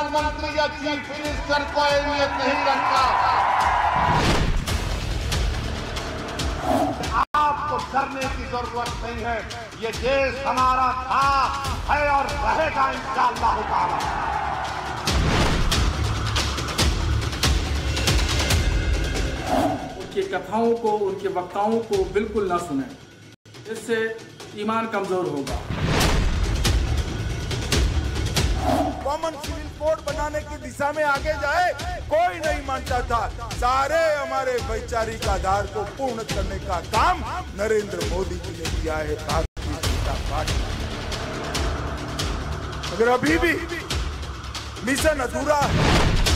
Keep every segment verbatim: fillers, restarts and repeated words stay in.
प्रधानमंत्री या chief minister को अहमियत नहीं रखता। आपको डरने की जरूरत नहीं है। ये देश हमारा था, है और रहेगा इंशाअल्लाह ताला। उनकी कथाओं को, उनके वक्ताओं को बिल्कुल ना सुने, इससे ईमान कमजोर होगा। कॉमन सिविल कोड बनाने की दिशा में आगे जाए कोई नहीं मानता था। सारे हमारे वैचारिक आधार को पूर्ण करने का काम नरेंद्र मोदी जी ने किया है, भारतीय जनता पार्टी। अगर अभी भी मिशन अधूरा है,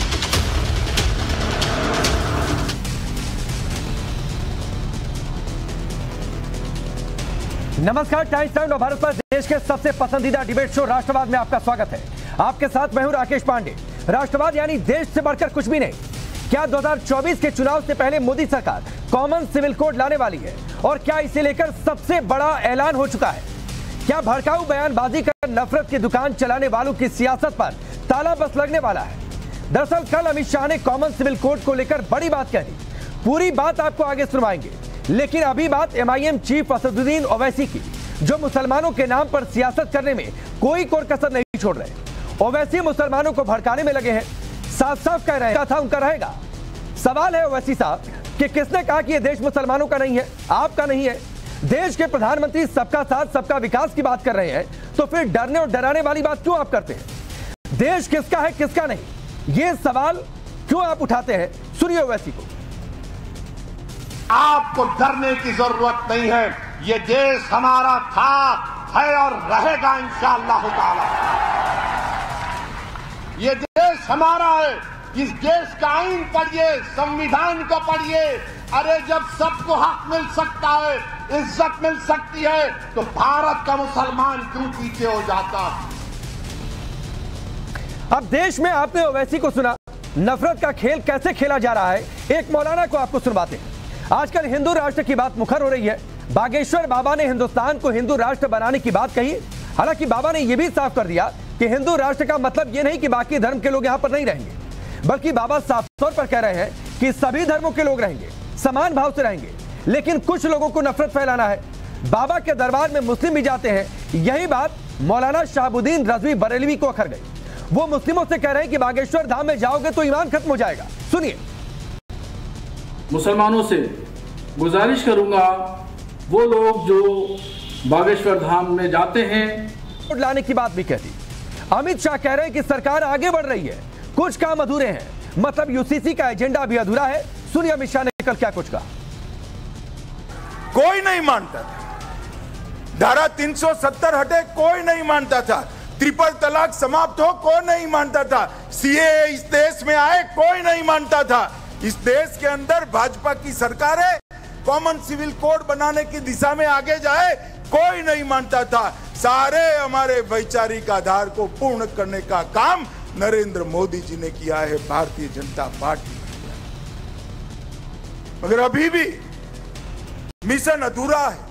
नमस्कार, टाइम्स टाइम और भारत पर देश के सबसे पसंदीदा डिबेट शो राष्ट्रवाद में आपका स्वागत है। आपके साथ मैं हूं राकेश पांडे। राष्ट्रवाद यानी देश से बढ़कर कुछ भी नहीं। क्या दो हज़ार चौबीस के चुनाव से पहले मोदी सरकार कॉमन सिविल कोड लाने वाली है और क्या इसे लेकर सबसे बड़ा ऐलान हो चुका है? क्या भड़काऊ बयानबाजी कर नफरत की दुकान चलाने वालों की सियासत पर ताला बस लगने वाला है? दरअसल कल अमित शाह ने कॉमन सिविल कोड को लेकर बड़ी बात कह दी। पूरी बात आपको आगे सुनवाएंगे, लेकिन अभी बात एमआईएम चीफ असदुद्दीन ओवैसी की, जो मुसलमानों के नाम पर सियासत करने में कोई कोर कसर नहीं छोड़ रहे। ओवैसी मुसलमानों को भड़काने में लगे हैं, साफ साफ कह रहे हैं था उनका रहेगा। सवाल है ओवैसी साहब कि किसने कहा कि यह देश मुसलमानों का नहीं है, आपका नहीं है? देश के प्रधानमंत्री सबका साथ सबका विकास की बात कर रहे हैं, तो फिर डरने और डराने वाली बात क्यों आप करते हैं? देश किसका है किसका नहीं, ये सवाल क्यों आप उठाते हैं? सुनिए ओवैसी को। आपको डरने की जरूरत नहीं है। ये देश हमारा था, है और रहेगा इंशाअल्लाह ताला। ये देश हमारा है। इस देश का आईन पढ़िए, संविधान को पढ़िए। अरे जब सबको हक मिल सकता है, इज्जत मिल सकती है, तो भारत का मुसलमान क्यों पीछे हो जाता? अब देश में आपने ओवैसी को सुना, नफरत का खेल कैसे खेला जा रहा है। एक मौलाना को आपको सुनवाते हैं। आजकल हिंदू राष्ट्र की बात मुखर हो रही है। बागेश्वर बाबा ने हिंदुस्तान को हिंदू राष्ट्र बनाने की बात कही। हालांकि बाबा ने यह भी साफ कर दिया कि हिंदू राष्ट्र का मतलब यह नहीं कि बाकी धर्म के लोग यहां पर नहीं रहेंगे, बल्कि बाबा साफ तौर पर कह रहे हैं कि सभी धर्मों के लोग रहेंगे, समान भाव से रहेंगे। लेकिन कुछ लोगों को नफरत फैलाना है। बाबा के दरबार में मुस्लिम भी जाते हैं। यही बात मौलाना शहाबुद्दीन रजवी बरेलवी को अखर गई। वो मुस्लिमों से कह रहे हैं कि बागेश्वर धाम में जाओगे तो ईमान खत्म हो जाएगा। सुनिए। मुसलमानों से गुजारिश करूंगा, वो लोग जो बागेश्वर धाम में जाते हैं, लाने की बात भी कहती। अमित शाह कह रहे हैं कि सरकार आगे बढ़ रही है, कुछ काम अधूरे हैं, मतलब यूसीसी का एजेंडा भी अधूरा है। सुनिए अमित शाह ने कल क्या कुछ कहा। कोई नहीं मानता था। धारा तीन सौ सत्तर हटे, कोई नहीं मानता था। ट्रिपल तलाक समाप्त हो, कोई नहीं मानता था। सीएए इस देश में आए, कोई नहीं मानता था। इस देश के अंदर भाजपा की सरकार है, कॉमन सिविल कोड बनाने की दिशा में आगे जाए कोई नहीं मानता था। सारे हमारे वैचारिक आधार को पूर्ण करने का काम नरेंद्र मोदी जी ने किया है, भारतीय जनता पार्टी ने किया। मगर अभी भी मिशन अधूरा है।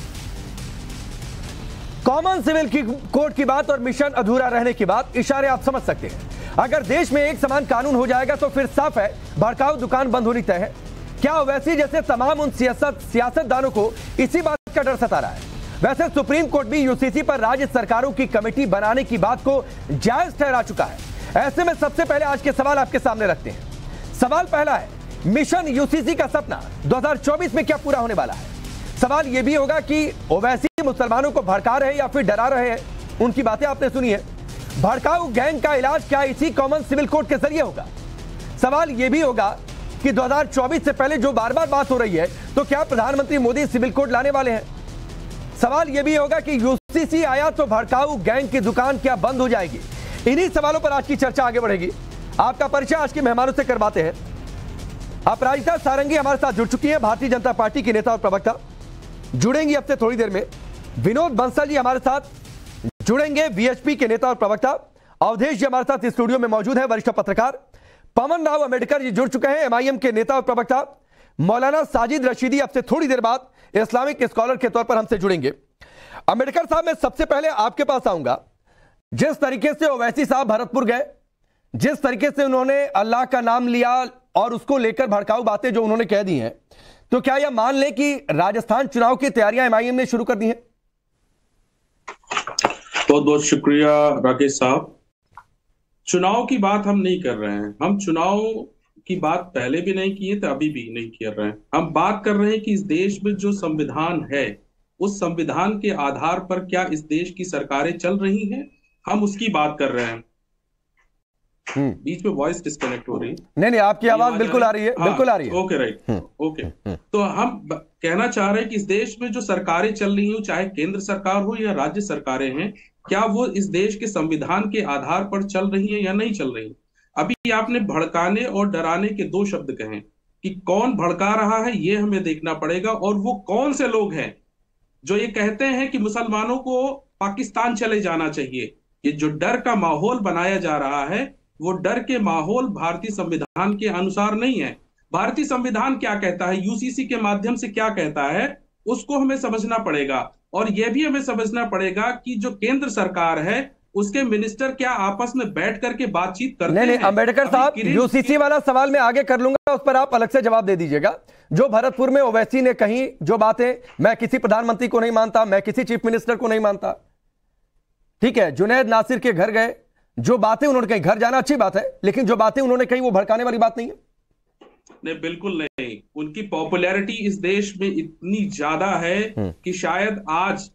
कॉमन सिविल की कोड की बात और मिशन अधूरा रहने की बात, इशारे आप समझ सकते हैं। अगर देश में एक समान कानून हो जाएगा तो फिर साफ है भड़काऊ दुकान बंद होनी तय है। क्या ओवैसी जैसे तमाम उन सियासत सियासतदानों को इसी बात का डर सता रहा है? वैसे सुप्रीम कोर्ट भी यूसीसी पर राज्य सरकारों की कमेटी बनाने की बात को जायज ठहरा चुका है। ऐसे में सबसे पहले आज के सवाल आपके सामने रखते हैं। सवाल पहला है, मिशन यूसीसी का सपना दो हज़ार चौबीस में क्या पूरा होने वाला है? सवाल यह भी होगा कि ओवैसी मुसलमानों को भड़का रहे या फिर डरा रहे हैं। उनकी बातें आपने सुनी है। भड़काऊ गैंग का इलाज क्या इसी कॉमन सिविल कोड के जरिए होगा? सवाल यह भी होगा कि दो हज़ार चौबीस से पहले जो बार बार बात हो रही है, तो क्या प्रधानमंत्री मोदी सिविल कोड लाने वाले हैं? सवाल यह भी होगा कि यूसीसी आया तो भड़काऊ गैंग की दुकान क्या बंद हो जाएगी? इन्हीं सवालों पर आज की चर्चा आगे बढ़ेगी। आपका परिचय आज के मेहमानों से करवाते हैं। अपराजिता सारंगी हमारे साथ जुड़ चुकी है, भारतीय जनता पार्टी की नेता और प्रवक्ता। जुड़ेंगी अब से थोड़ी देर में। विनोद बंसल जी हमारे साथ जुड़ेंगे, वीएचपी के नेता और प्रवक्ता। अवधेश जी हमारे साथ स्टूडियो में मौजूद है, वरिष्ठ पत्रकार। पवन राव अम्बेडकर जी जुड़ चुके हैं, एमआईएम के नेता और प्रवक्ता। मौलाना साजिद रशीदी अब से थोड़ी देर बाद इस्लामिक स्कॉलर के तौर पर हमसे जुड़ेंगे। अम्बेडकर साहब, मैं सबसे पहले आपके पास आऊंगा। जिस तरीके से ओवैसी साहब भरतपुर गए, जिस तरीके से उन्होंने अल्लाह का नाम लिया और उसको लेकर भड़काऊ बातें जो उन्होंने कह दी हैं, तो क्या यह मान लें कि राजस्थान चुनाव की तैयारियां एमआईएम ने शुरू कर दी हैं? बहुत बहुत शुक्रिया राकेश साहब। चुनाव की बात हम नहीं कर रहे हैं, हम चुनाव की बात पहले भी नहीं किए थे, अभी भी नहीं कर रहे हैं। हम बात कर रहे हैं कि इस देश में जो संविधान है, उस संविधान के आधार पर क्या इस देश की सरकारें चल रही हैं, हम उसकी बात कर रहे हैं। बीच में वॉइस डिस्कनेक्ट हो रही है। नहीं नहीं, आपकी आवाज बिल्कुल आ रही है, बिल्कुल आ रही है। Okay right, okay. तो हम कहना चाह रहे हैं कि इस देश में जो सरकारें चल रही हो, चाहे केंद्र सरकार हो या राज्य सरकारें हैं, क्या वो इस देश के संविधान के आधार पर चल रही है या नहीं चल रही। अभी आपने भड़काने और डराने के दो शब्द कहे कि कौन भड़का रहा है, ये हमें देखना पड़ेगा, और वो कौन से लोग हैं जो ये कहते हैं कि मुसलमानों को पाकिस्तान चले जाना चाहिए। ये जो डर का माहौल बनाया जा रहा है, वो डर के माहौल भारतीय संविधान के अनुसार नहीं है। भारतीय संविधान क्या कहता है, यूसीसी के माध्यम से क्या कहता है, उसको हमें समझना पड़ेगा। और यह भी हमें समझना पड़ेगा कि जो केंद्र सरकार है, उसके मिनिस्टर क्या आपस में बैठ करके बातचीत करते हैं। नहीं नहीं अंबेडकर साहब, यूसीसी वाला सवाल मैं आगे कर लूंगा, उस पर आप अलग से जवाब दे दीजिएगा। जो भरतपुर में ओवैसी ने कही जो बातें, मैं किसी प्रधानमंत्री को नहीं मानता, मैं किसी चीफ मिनिस्टर को नहीं मानता, ठीक है। जुनैद नासिर के घर गए, जो बातें उन्होंने कही, घर जाना अच्छी बात है, लेकिन जो बातें उन्होंने कही वो भड़काने वाली बात नहीं है। नहीं, बिल्कुल नहीं। उनकी पॉपुलैरिटी इस देश में इतनी ज्यादा है कि शायद आज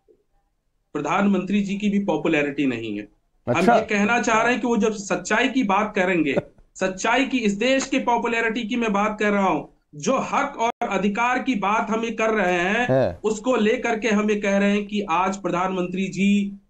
प्रधानमंत्री जी की भी पॉपुलैरिटी नहीं है। अच्छा। हम ये कहना चाह रहे हैं कि वो जब सच्चाई की बात करेंगे, सच्चाई की, इस देश की पॉपुलैरिटी की मैं बात कर रहा हूं, जो हक और अधिकार की बात हम ये कर रहे हैं है। उसको लेकर के हम ये कह रहे हैं कि आज प्रधानमंत्री जी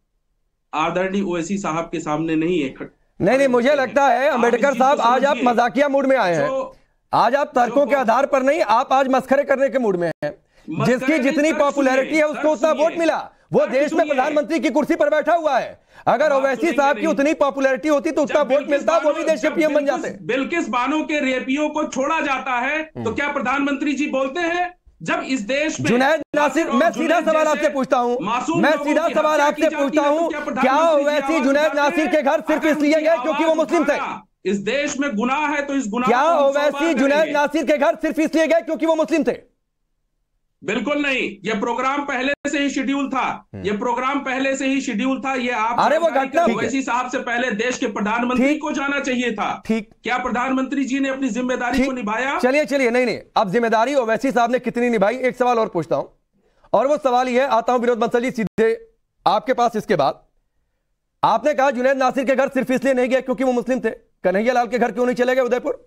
आदरणीय ओवैसी साहब के सामने नहीं है। नहीं नहीं, मुझे लगता है अंबेडकर साहब आज आप मजाकिया मूड में आए हैं। आज आप तर्कों के आधार पर नहीं, आप आज मस्खरे करने के मूड में हैं। जिसकी जितनी पॉपुलैरिटी है उसको उतना वोट मिला, वो देश में प्रधानमंत्री की कुर्सी पर बैठा हुआ है। अगर ओवैसी साहब की उतनी पॉपुलैरिटी होती तो उतना वोट मिलता, वो भी देश के पीएम बन जाते। बिल्किस बानो के रेपियों को छोड़ा जाता है तो क्या प्रधानमंत्री जी बोलते हैं? जब इस देश में जुनैद नासिर, मैं सीधा सवाल आपसे पूछता हूं, मैं सीधा सवाल आपसे पूछता हूं, क्या ओवैसी जुनैद नासिर के घर सिर्फ इसलिए गए क्योंकि वो मुस्लिम थे? इस देश में गुनाह है तो इस गुनाह क्या ओवैसी जुनैद नासिर के घर सिर्फ इसलिए गए क्योंकि वो मुस्लिम थे? बिल्कुल नहीं। ये प्रोग्राम पहले से ही शेड्यूल था, ये प्रोग्राम पहले से ही शेड्यूल था। ये आप अरे वो घटना ओवैसी साहब से पहले देश के प्रधानमंत्री को जाना चाहिए था। ठीक, क्या प्रधानमंत्री जी ने अपनी जिम्मेदारी को निभाया? चलिए चलिए, नहीं नहीं, अब जिम्मेदारी ओवैसी साहब ने कितनी निभाई, एक सवाल और पूछता हूं, और वो सवाल ये, आता हूं विनोद बंसल जी सीधे आपके पास। इसके बाद आपने कहा जुनैद नासिर के घर सिर्फ इसलिए नहीं गए क्योंकि वो मुस्लिम थे, कन्हैया लाल के घर क्यों नहीं चले गए उदयपुर?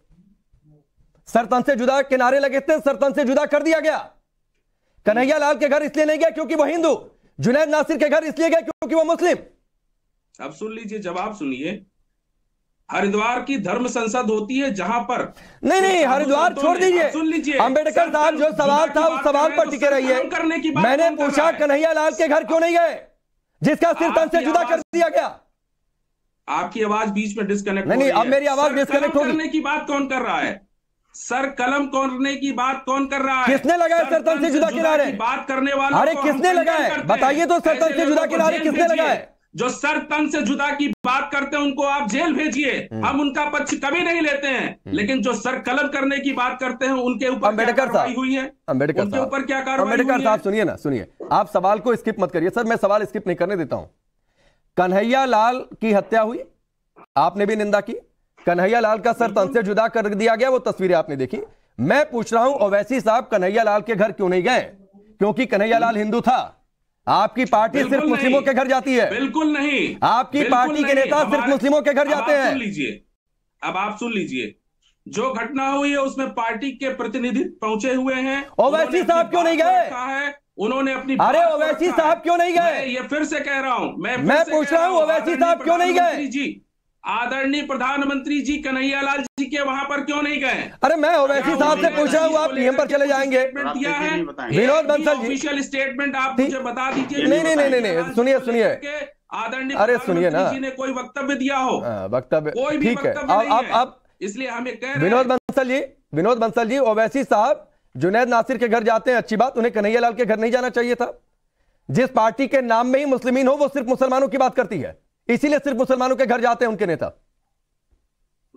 सरतन से जुदा के नारे लगे थे, सरतन से जुदा कर दिया गया। कन्हैया लाल के घर इसलिए नहीं गया क्योंकि वो हिंदू, जुनैद नासिर के घर इसलिए गए क्योंकि वो मुस्लिम। अब सुन लीजिए, जवाब सुनिए। हरिद्वार की धर्म संसद होती है जहां पर, नहीं नहीं हरिद्वार छोड़ दीजिए, सुन लीजिए अंबेडकर साहब जो सवाल था उस सवाल पर टिके रहिए। मैंने पूछा कन्हैया लाल के घर क्यों नहीं गए जिसका सिर तन से जुदा कर दिया गया? आपकी आवाज बीच में डिस्कनेक्ट नहीं नहीं, अब मेरी आवाज डिस्कनेक्ट होगी। करने की बात कौन कर रहा है? सर कलम करने की बात कौन कर रहा है? किसने लगाया सर तन से जुदा किनारे? बात करने वाला, अरे किसने लगाया बताइए तो, सर तन से जुदा किनारे किसने लगाया? जो सर तन से जुदा की बात करते हैं उनको आप जेल भेजिए, हम उनका पक्ष कभी नहीं लेते हैं। लेकिन जो सर कलम करने की बात करते हैं उनके ऊपर अंबेडकर साहब हुई है, अंबेडकर उनके ऊपर क्या कार्रवाई? अंबेडकर साहब सुनिए ना, सुनिए, आप सवाल को स्किप मत करिए। सर मैं सवाल स्किप नहीं करने देता हूं। कन्हैया लाल की हत्या हुई, आपने भी निंदा की, कन्हैया लाल का सर तन से जुदा कर दिया गया, वो तस्वीरें आपने देखी। मैं पूछ रहा हूं ओवैसी साहब कन्हैया लाल के घर क्यों नहीं गए? क्योंकि कन्हैया लाल हिंदू था। आपकी पार्टी सिर्फ मुस्लिमों के घर जाती है। बिल्कुल नहीं, आपकी पार्टी के नेता सिर्फ मुस्लिमों के घर जाते हैं। सुन लीजिए, अब आप सुन लीजिए, जो घटना हुई है उसमें पार्टी के प्रतिनिधि पहुंचे हुए हैं। ओवैसी साहब क्यों नहीं गए? उन्होंने अपनी, अरे ओवैसी साहब क्यों नहीं गए? ये फिर से कह रहा हूं, मैं मैं पूछ रहा हूं ओवैसी साहब क्यों नहीं गए? जी आदरणीय प्रधानमंत्री जी कन्हैया लाल जी के वहां पर क्यों नहीं गए? अरे मैं ओवैसी साहब से पूछ रहा हूं, आप पीएम पर चले जाएंगे। दिया है विनोद बंसल जी, ऑफिशियल स्टेटमेंट आप मुझे बता दीजिए। नहीं नहीं नहीं नहीं, सुनिए सुनिए, आदरणीय अरे सुनिए ना, जी ने कोई वक्तव्य दिया हो, वक्तव्य कोई भी ठीक है। वक्तव्य अब नहीं अब है। अब इसलिए हमें कह रहे विनोद बंसल जी, विनोद बंसल जी, ओवैसी साहब जुनैद नासिर के घर जाते हैं, अच्छी बात, उन्हें कन्हैया लाल के घर नहीं जाना चाहिए था। जिस पार्टी के नाम में ही मुस्लिमीन हो वो सिर्फ मुसलमानों की बात करती है, इसीलिए सिर्फ मुसलमानों के घर जाते हैं उनके नेता।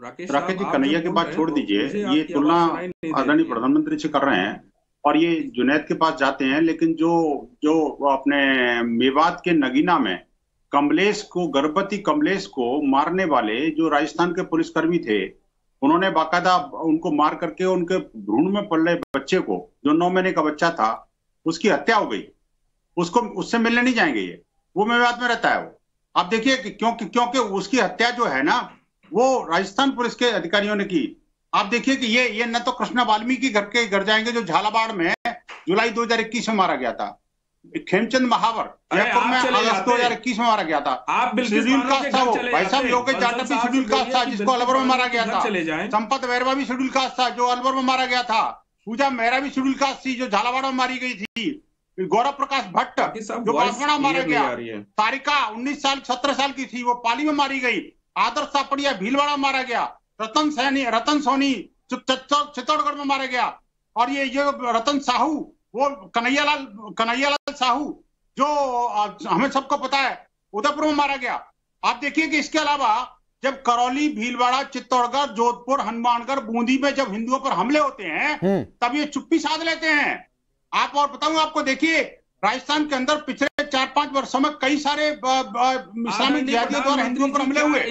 राकेश राकेश जी, आप कन्हैया जो की बोल बात रहे छोड़ हैं, दीजिए, मुझे ये आपकी तुलना आवाज सुनाई नहीं दे आदरणीय रही है। प्रधानमंत्री से कर रहे हैं और ये जुनैद के पास जाते हैं, लेकिन जो जो अपने मेवात के नगीना में कमलेश को, गर्भवती कमलेश को मारने वाले जो राजस्थान के पुलिसकर्मी थे, उन्होंने बाकायदा उनको मार करके उनके भ्रूण में पल रहे बच्चे को, जो नौ महीने का बच्चा था, उसकी हत्या हो गई। उसको उससे मिलने नहीं जाएंगे, ये वो मेवात में रहता है वो। आप देखिए कि क्योंकि क्योंकि उसकी हत्या जो है ना, वो राजस्थान पुलिस के अधिकारियों ने की। आप देखिए कि ये ये न तो कृष्णा वाल्मीकि घर के घर जाएंगे जो झालावाड़ में जुलाई दो हज़ार इक्कीस में मारा गया था, खेमचंद महावर जयपुर में अगस्त दो हज़ार इक्कीस में मारा गया था, शेड्यूल कास्ट था वो, भाई साहब योगेश जाटव भी शेड्यूल कास्ट था जिसको अलवर में मारा गया था, संपत बैरवा भी शेड्यूल कास्ट था जो अलवर में मारा गया था, पूजा मेहरा भी शेड्यूल कास्ट थी जो झालावाड़ में मारी गई थी, गौरव प्रकाश भट्ट जो बांसवाड़ा मारा गया, तारिका उन्नीस साल सत्रह साल की थी वो पाली में मारी गई, आदर्श सापड़िया भीलवाड़ा मारा गया, रतन सैनी रतन सोनी चित्तौड़गढ़ में मारा गया, और ये ये रतन साहू वो कन्हैयालाल कन्हैयालाल साहू जो हमें सबको पता है उदयपुर में मारा गया। आप देखिए कि इसके अलावा जब करौली, भीलवाड़ा, चित्तौड़गढ़, जोधपुर, हनुमानगढ़, बूंदी में जब हिंदुओं पर हमले होते हैं तब ये चुप्पी साध लेते हैं। आप और बताऊं आपको, देखिए राजस्थान के अंदर पिछले चार पांच वर्षों में कई सारे इस्लामिक जिहादियों द्वारा हिंदुओं पर हमले हुए,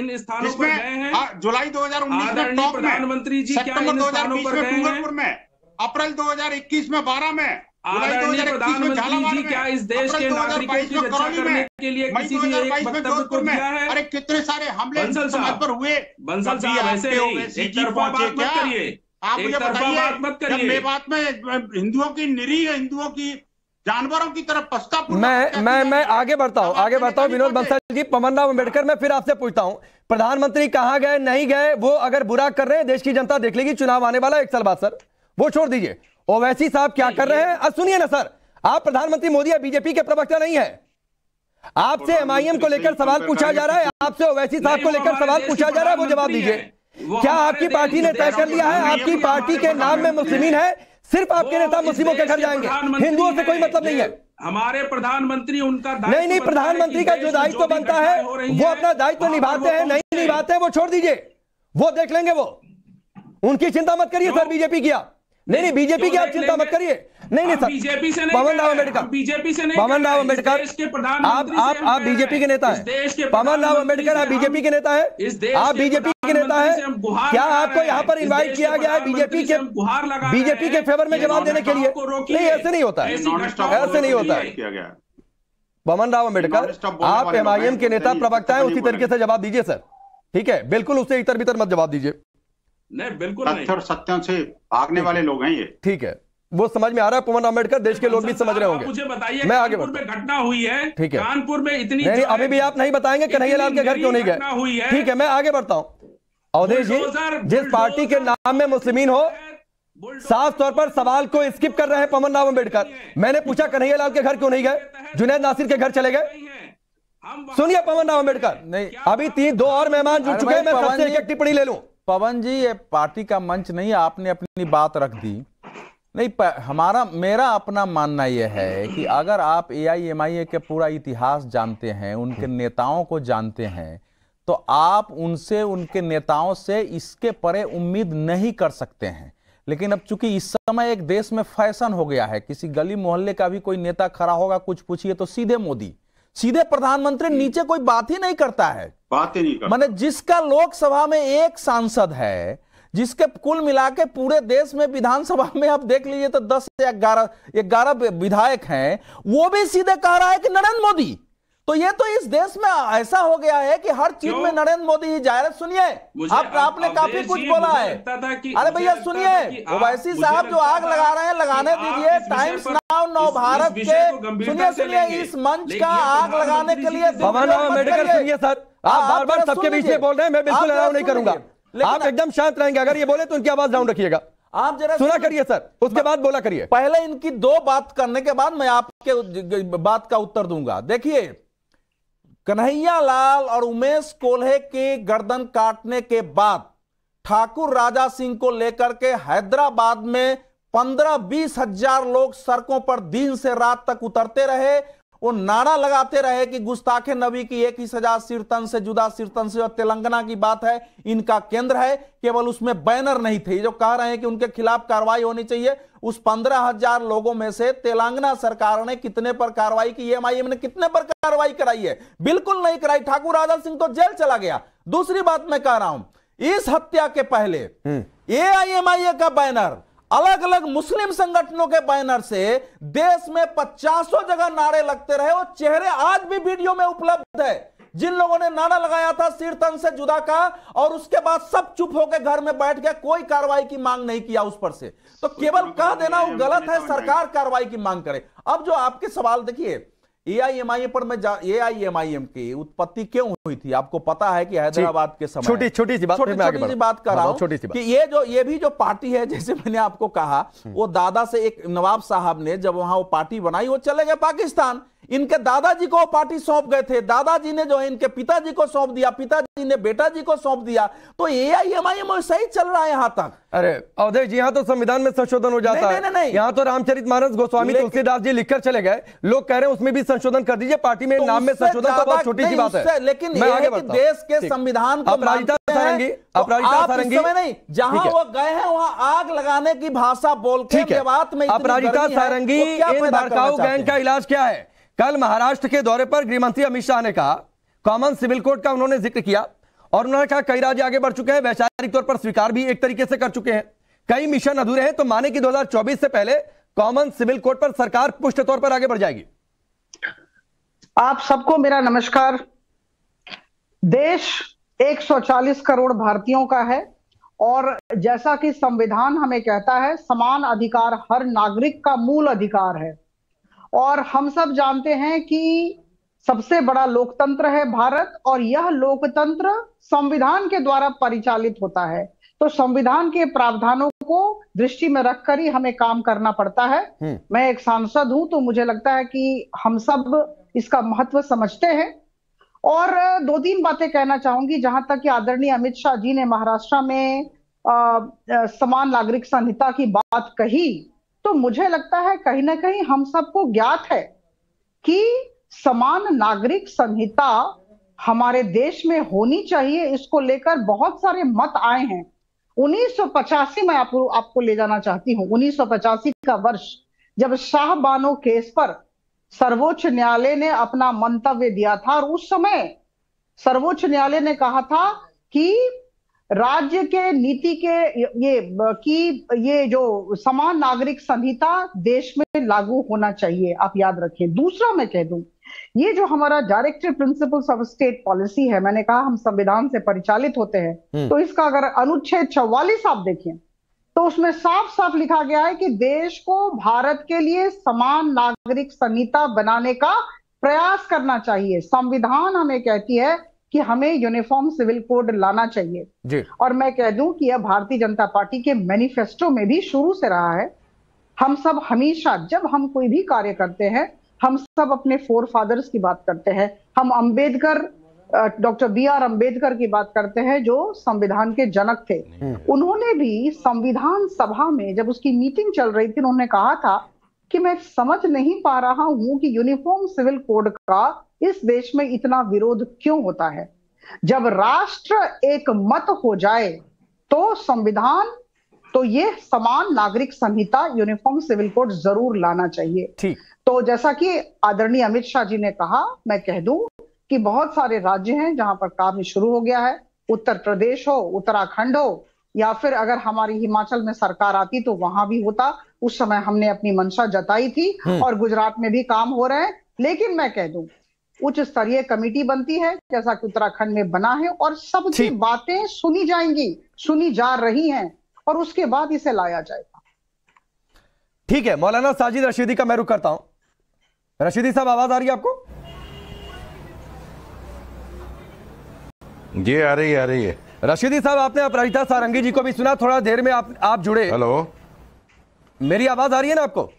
जिसमें जुलाई दो हज़ार उन्नीस में टोंक में, सितंबर दो हज़ार बीस में डूंगरपुर में, अप्रैल दो हज़ार इक्कीस में बारह में, जुलाई दो हज़ार इक्कीस में झालावाड़ में, क्या इस देश के नागरिकों की रक्षा करने के लिए किसी भी एक वक्तव्य को दिया है? अरे कितने सारे हमले समाज पर हुए। बंसल साहब ऐसे नहीं, एक तरफा बात मत करिए, आप मुझे बताइए, मेवात में हिंदुओं की, निरीह हिंदुओं की, जानवरों की तरफ पछता मैं मैं मैं आगे बढ़ता हूं आगे बढ़ता हूं विनोद बंसल जी। पवन राव अम्बेडकर, मैं फिर आपसे पूछता हूं, प्रधानमंत्री कहां गए, नहीं गए, वो अगर बुरा कर रहे हैं देश की जनता देख लेगी, चुनाव आने वाला एक साल बाद सर, वो छोड़ दीजिए। ओवैसी साहब क्या कर रहे हैं, सुनिए ना सर, आप प्रधानमंत्री मोदी या बीजेपी के प्रवक्ता नहीं है, आपसे एमआईएम को लेकर सवाल पूछा जा रहा है, आपसे ओवैसी साहब को लेकर सवाल पूछा जा रहा है, वो जवाब दीजिए। क्या आपकी पार्टी ने तय कर लिया है, आपकी पार्टी के नाम में मुस्लिमीन है, सिर्फ आपके नेता मुस्लिमों के घर जाएंगे, हिंदुओं से कोई मतलब नहीं है? हमारे प्रधानमंत्री उनका नहीं नहीं, प्रधानमंत्री का जो दायित्व बनता है वो अपना दायित्व निभाते हैं, नहीं निभाते हैं वो छोड़ दीजिए, वो देख लेंगे, वो उनकी चिंता मत करिए सर। बीजेपी की आप नहीं नहीं बीजेपी की आप चिंता मत करिए, नहीं नहीं सर, बीजेपी से नहीं, पवन राव अम्बेडकर, बीजेपी से नहीं, पवन राव अम्बेडकर, आप आप आप बीजेपी के नेता हैं, पवन राव अम्बेडकर आप बीजेपी के नेता हैं, आप बीजेपी के नेता हैं, क्या आपको यहाँ पर इनवाइट किया गया है बीजेपी के बीजेपी के फेवर में जवाब देने के लिए? नहीं, ऐसे नहीं होता है, ऐसे नहीं होता है। पवन राव अम्बेडकर, आप एमआईएम के नेता प्रवक्ता है, उसी तरीके से जवाब दीजिए सर, ठीक है? बिल्कुल उससे इतर भीतर मत जवाब दीजिए। नहीं, बिल्कुल नहीं, तथ्य और सत्यों से भागने वाले लोग हैं ये, ठीक है? वो समझ में आ रहा है, पवन अम्बेडकर देश के लोग भी समझ रहे होंगे। मुझे बताइए, मैं आगे कानपुर में घटना हुई है, ठीक है, कानपुर में इतनी नहीं, अभी भी आप नहीं बताएंगे कन्हैयालाल के घर क्यों नहीं गए, ठीक है? मैं आगे बढ़ता हूं। अवधेश जी, जिस पार्टी के नाम में मुस्लिमीन हो, साफ तौर पर सवाल को स्किप कर रहे हैं पवन राव अम्बेडकर। मैंने पूछा कन्हैयालाल के घर क्यों नहीं गए, जुनैद नासिर के घर चले गए? सुनिए पवन राव अम्बेडकर, नहीं अभी तीन दो और मेहमान जुड़ चुके हैं, मैं सबसे एक एक टिप्पणी ले लूं। पवन जी, ये पार्टी का मंच नहीं, आपने अपनी बात रख दी। नहीं, हमारा मेरा अपना मानना यह है कि अगर आप एआईएमआईए के पूरा इतिहास जानते हैं, उनके नेताओं को जानते हैं, तो आप उनसे, उनके नेताओं से इसके परे उम्मीद नहीं कर सकते हैं। लेकिन अब चूंकि इस समय एक देश में फैशन हो गया है, किसी गली मोहल्ले का भी कोई नेता खड़ा होगा, कुछ पूछिए तो सीधे मोदी, सीधे प्रधानमंत्री, नीचे कोई बात ही नहीं करता है, बात ही नहीं करता। माने जिसका लोकसभा में एक सांसद है, जिसके कुल मिला के पूरे देश में विधानसभा में आप देख लीजिए तो दस या ग्यारह ग्यारह विधायक हैं, वो भी सीधे कह रहा है कि नरेंद्र मोदी। तो ये तो इस देश में ऐसा हो गया है कि हर चीज में नरेंद्र मोदी ही जाहिर। सुनिए, आप आपने काफी कुछ बोला है, अरे भैया सुनिए, ओवैसी साहब जो आग लगा रहे हैं लगाने दीजिए, टाइम्स नाउ नव भारत के, सुनिए सुनिए, इस मंच का आग लगाने के लिए पवन राव अम्बेडकर, सुनिए सर, आप बार बार सबके बीच में बोल रहे हैं, मैं बिल्कुल अलाउ नहीं करूंगा, आप एकदम शांत रहेंगे, अगर ये बोले तो उनकी आवाज डाउन रखिएगा, आप जरा सुना करिए सर, उसके बाद बोला करिए। पहले इनकी दो बात करने के बाद मैं आपके बात का उत्तर दूंगा। देखिए, कन्हैयालाल और उमेश कोल्हे के गर्दन काटने के बाद ठाकुर राजा सिंह को लेकर के हैदराबाद में पंद्रह बीस हजार लोग सड़कों पर दिन से रात तक उतरते रहे। वो नारा लगाते रहे कि गुस्ताखे नबी की एक ही सजा सिरतन से जुदा, सिरतन से तेलंगाना की बात है, इनका केंद्र है, केवल उसमें बैनर नहीं थे। जो कह रहे हैं कि उनके खिलाफ कार्रवाई होनी चाहिए, उस पंद्रह हजार लोगों में से तेलंगाना सरकार ने कितने पर कार्रवाई की, एमआईएम ने कितने पर कार्रवाई कराई है? बिल्कुल नहीं कराई। ठाकुर आदल सिंह तो जेल चला गया। दूसरी बात मैं कह रहा हूं, इस हत्या के पहले एआईएमआईए का बैनर, अलग अलग मुस्लिम संगठनों के बैनर से देश में पचासों जगह नारे लगते रहे। वो चेहरे आज भी वीडियो में उपलब्ध है, जिन लोगों ने नारा लगाया था सिर तन से जुदा का, और उसके बाद सब चुप होकर घर में बैठ गए, कोई कार्रवाई की मांग नहीं किया उस पर से। तो केवल कह देना वो गलत है, सरकार कार्रवाई की मांग करे। अब जो आपके सवाल देखिए, एआईएमआईएम पर मैं एआईएमआईएम की उत्पत्ति क्यों हुई थी, आपको पता है कि हैदराबाद के समय, छोटी छोटी सी बात छोटी छोटी सी बात कर रहा हूं कि ये जो ये भी जो पार्टी है, जैसे मैंने आपको कहा, वो दादा से एक नवाब साहब ने जब वहां वो पार्टी बनाई, वो चले गए पाकिस्तान, इनके दादाजी को पार्टी सौंप गए थे, दादाजी ने जो है इनके पिताजी को सौंप दिया, पिताजी ने बेटाजी को सौंप दिया। तो एआईएमआईएम सही चल रहा है यहां तक। अरे अवधेश जी, यहां तो संविधान में संशोधन हो जाता है, नहीं, नहीं, यहां तो रामचरितमानस गोस्वामी तुलसीदास जी लिखकर चले गए, लोग कह रहे हैं उसमें भी संशोधन कर दीजिए, पार्टी में नाम में संशोधन तो बहुत छोटी सी बात है। लेकिन मैं आगे बढ़ता हूं, देश के संविधान को अपराजिता सारंगी, अपराजिता सारंगी नहीं, जहां वो गए हैं वहां आग लगाने की भाषा बोल के बात में, अपराजिता सारंगी, इन भड़काऊ गैंग का इलाज क्या है? कल महाराष्ट्र के दौरे पर गृहमंत्री अमित शाह ने कहा, कॉमन सिविल कोड का उन्होंने जिक्र किया, और उन्होंने कहा कई राज्य आगे बढ़ चुके हैं, वैचारिक तौर पर स्वीकार भी एक तरीके से कर चुके हैं, कई मिशन अधूरे हैं। तो माने कि दो हज़ार चौबीस से पहले कॉमन सिविल कोड पर सरकार पुष्ट तौर पर आगे बढ़ जाएगी। आप सबको मेरा नमस्कार। देश एक सौ चालीस करोड़ भारतीयों का है, और जैसा कि संविधान हमें कहता है, समान अधिकार हर नागरिक का मूल अधिकार है। और हम सब जानते हैं कि सबसे बड़ा लोकतंत्र है भारत, और यह लोकतंत्र संविधान के द्वारा परिचालित होता है। तो संविधान के प्रावधानों को दृष्टि में रखकर ही हमें काम करना पड़ता है। मैं एक सांसद हूं, तो मुझे लगता है कि हम सब इसका महत्व समझते हैं। और दो तीन बातें कहना चाहूंगी। जहां तक कि आदरणीय अमित शाह जी ने महाराष्ट्र में आ, आ, समान नागरिक संहिता की बात कही, तो मुझे लगता है कहीं ना कहीं हम सबको ज्ञात है कि समान नागरिक संहिता हमारे देश में होनी चाहिए। इसको लेकर बहुत सारे मत आए हैं। उन्नीस सौ पचासी में आपको आपको ले जाना चाहती हूं। उन्नीस सौ पचासी का वर्ष, जब शाह बानो केस पर सर्वोच्च न्यायालय ने अपना मंतव्य दिया था, और उस समय सर्वोच्च न्यायालय ने कहा था कि राज्य के नीति के ये कि ये जो समान नागरिक संहिता देश में लागू होना चाहिए, आप याद रखें। दूसरा मैं कह दूं, ये जो हमारा directive principles of state policy है, मैंने कहा हम संविधान से परिचालित होते हैं, तो इसका अगर अनुच्छेद चौवालीस आप देखें, तो उसमें साफ साफ लिखा गया है कि देश को भारत के लिए समान नागरिक संहिता बनाने का प्रयास करना चाहिए। संविधान हमें कहती है कि हमें यूनिफॉर्म सिविल कोड लाना चाहिए जी। और मैं कह दूं कि यह भारतीय जनता पार्टी के मैनिफेस्टो में भी शुरू से रहा है। हम सब हमेशा जब हम कोई भी कार्य करते हैं, हम सब अपने फोर फादर्स की बात करते हैं। हम Ambedkar, doctor B R Ambedkar की बात करते हैं, जो संविधान के जनक थे। उन्होंने भी संविधान सभा में जब उसकी मीटिंग चल रही थी, उन्होंने कहा था कि मैं समझ नहीं पा रहा हूं कि यूनिफॉर्म सिविल कोड का इस देश में इतना विरोध क्यों होता है। जब राष्ट्र एक मत हो जाए तो संविधान, तो ये समान नागरिक संहिता यूनिफॉर्म सिविल कोड जरूर लाना चाहिए। ठीक। तो जैसा कि आदरणीय अमित शाह जी ने कहा, मैं कह दूं कि बहुत सारे राज्य हैं जहां पर काम शुरू हो गया है। उत्तर प्रदेश हो, उत्तराखंड हो, या फिर अगर हमारी हिमाचल में सरकार आती तो वहां भी होता। उस समय हमने अपनी मंशा जताई थी, और गुजरात में भी काम हो रहे हैं। लेकिन मैं कह दूं, उच्च स्तरीय कमेटी बनती है जैसा कि उत्तराखंड में बना है, और सबकी बातें सुनी जाएंगी, सुनी जा रही हैं, और उसके बाद इसे लाया जाएगा। ठीक है, मौलाना साजिद रशीदी का मैं रुख करता हूं। रशीदी साहब, आवाज आ रही है आपको? जी आ रही है, आ रही है। रशीदी साहब, आपने अपराजिता सारंगी जी को भी सुना, थोड़ा देर में आप आप जुड़े। हेलो, मेरी आवाज आ रही है ना आपको?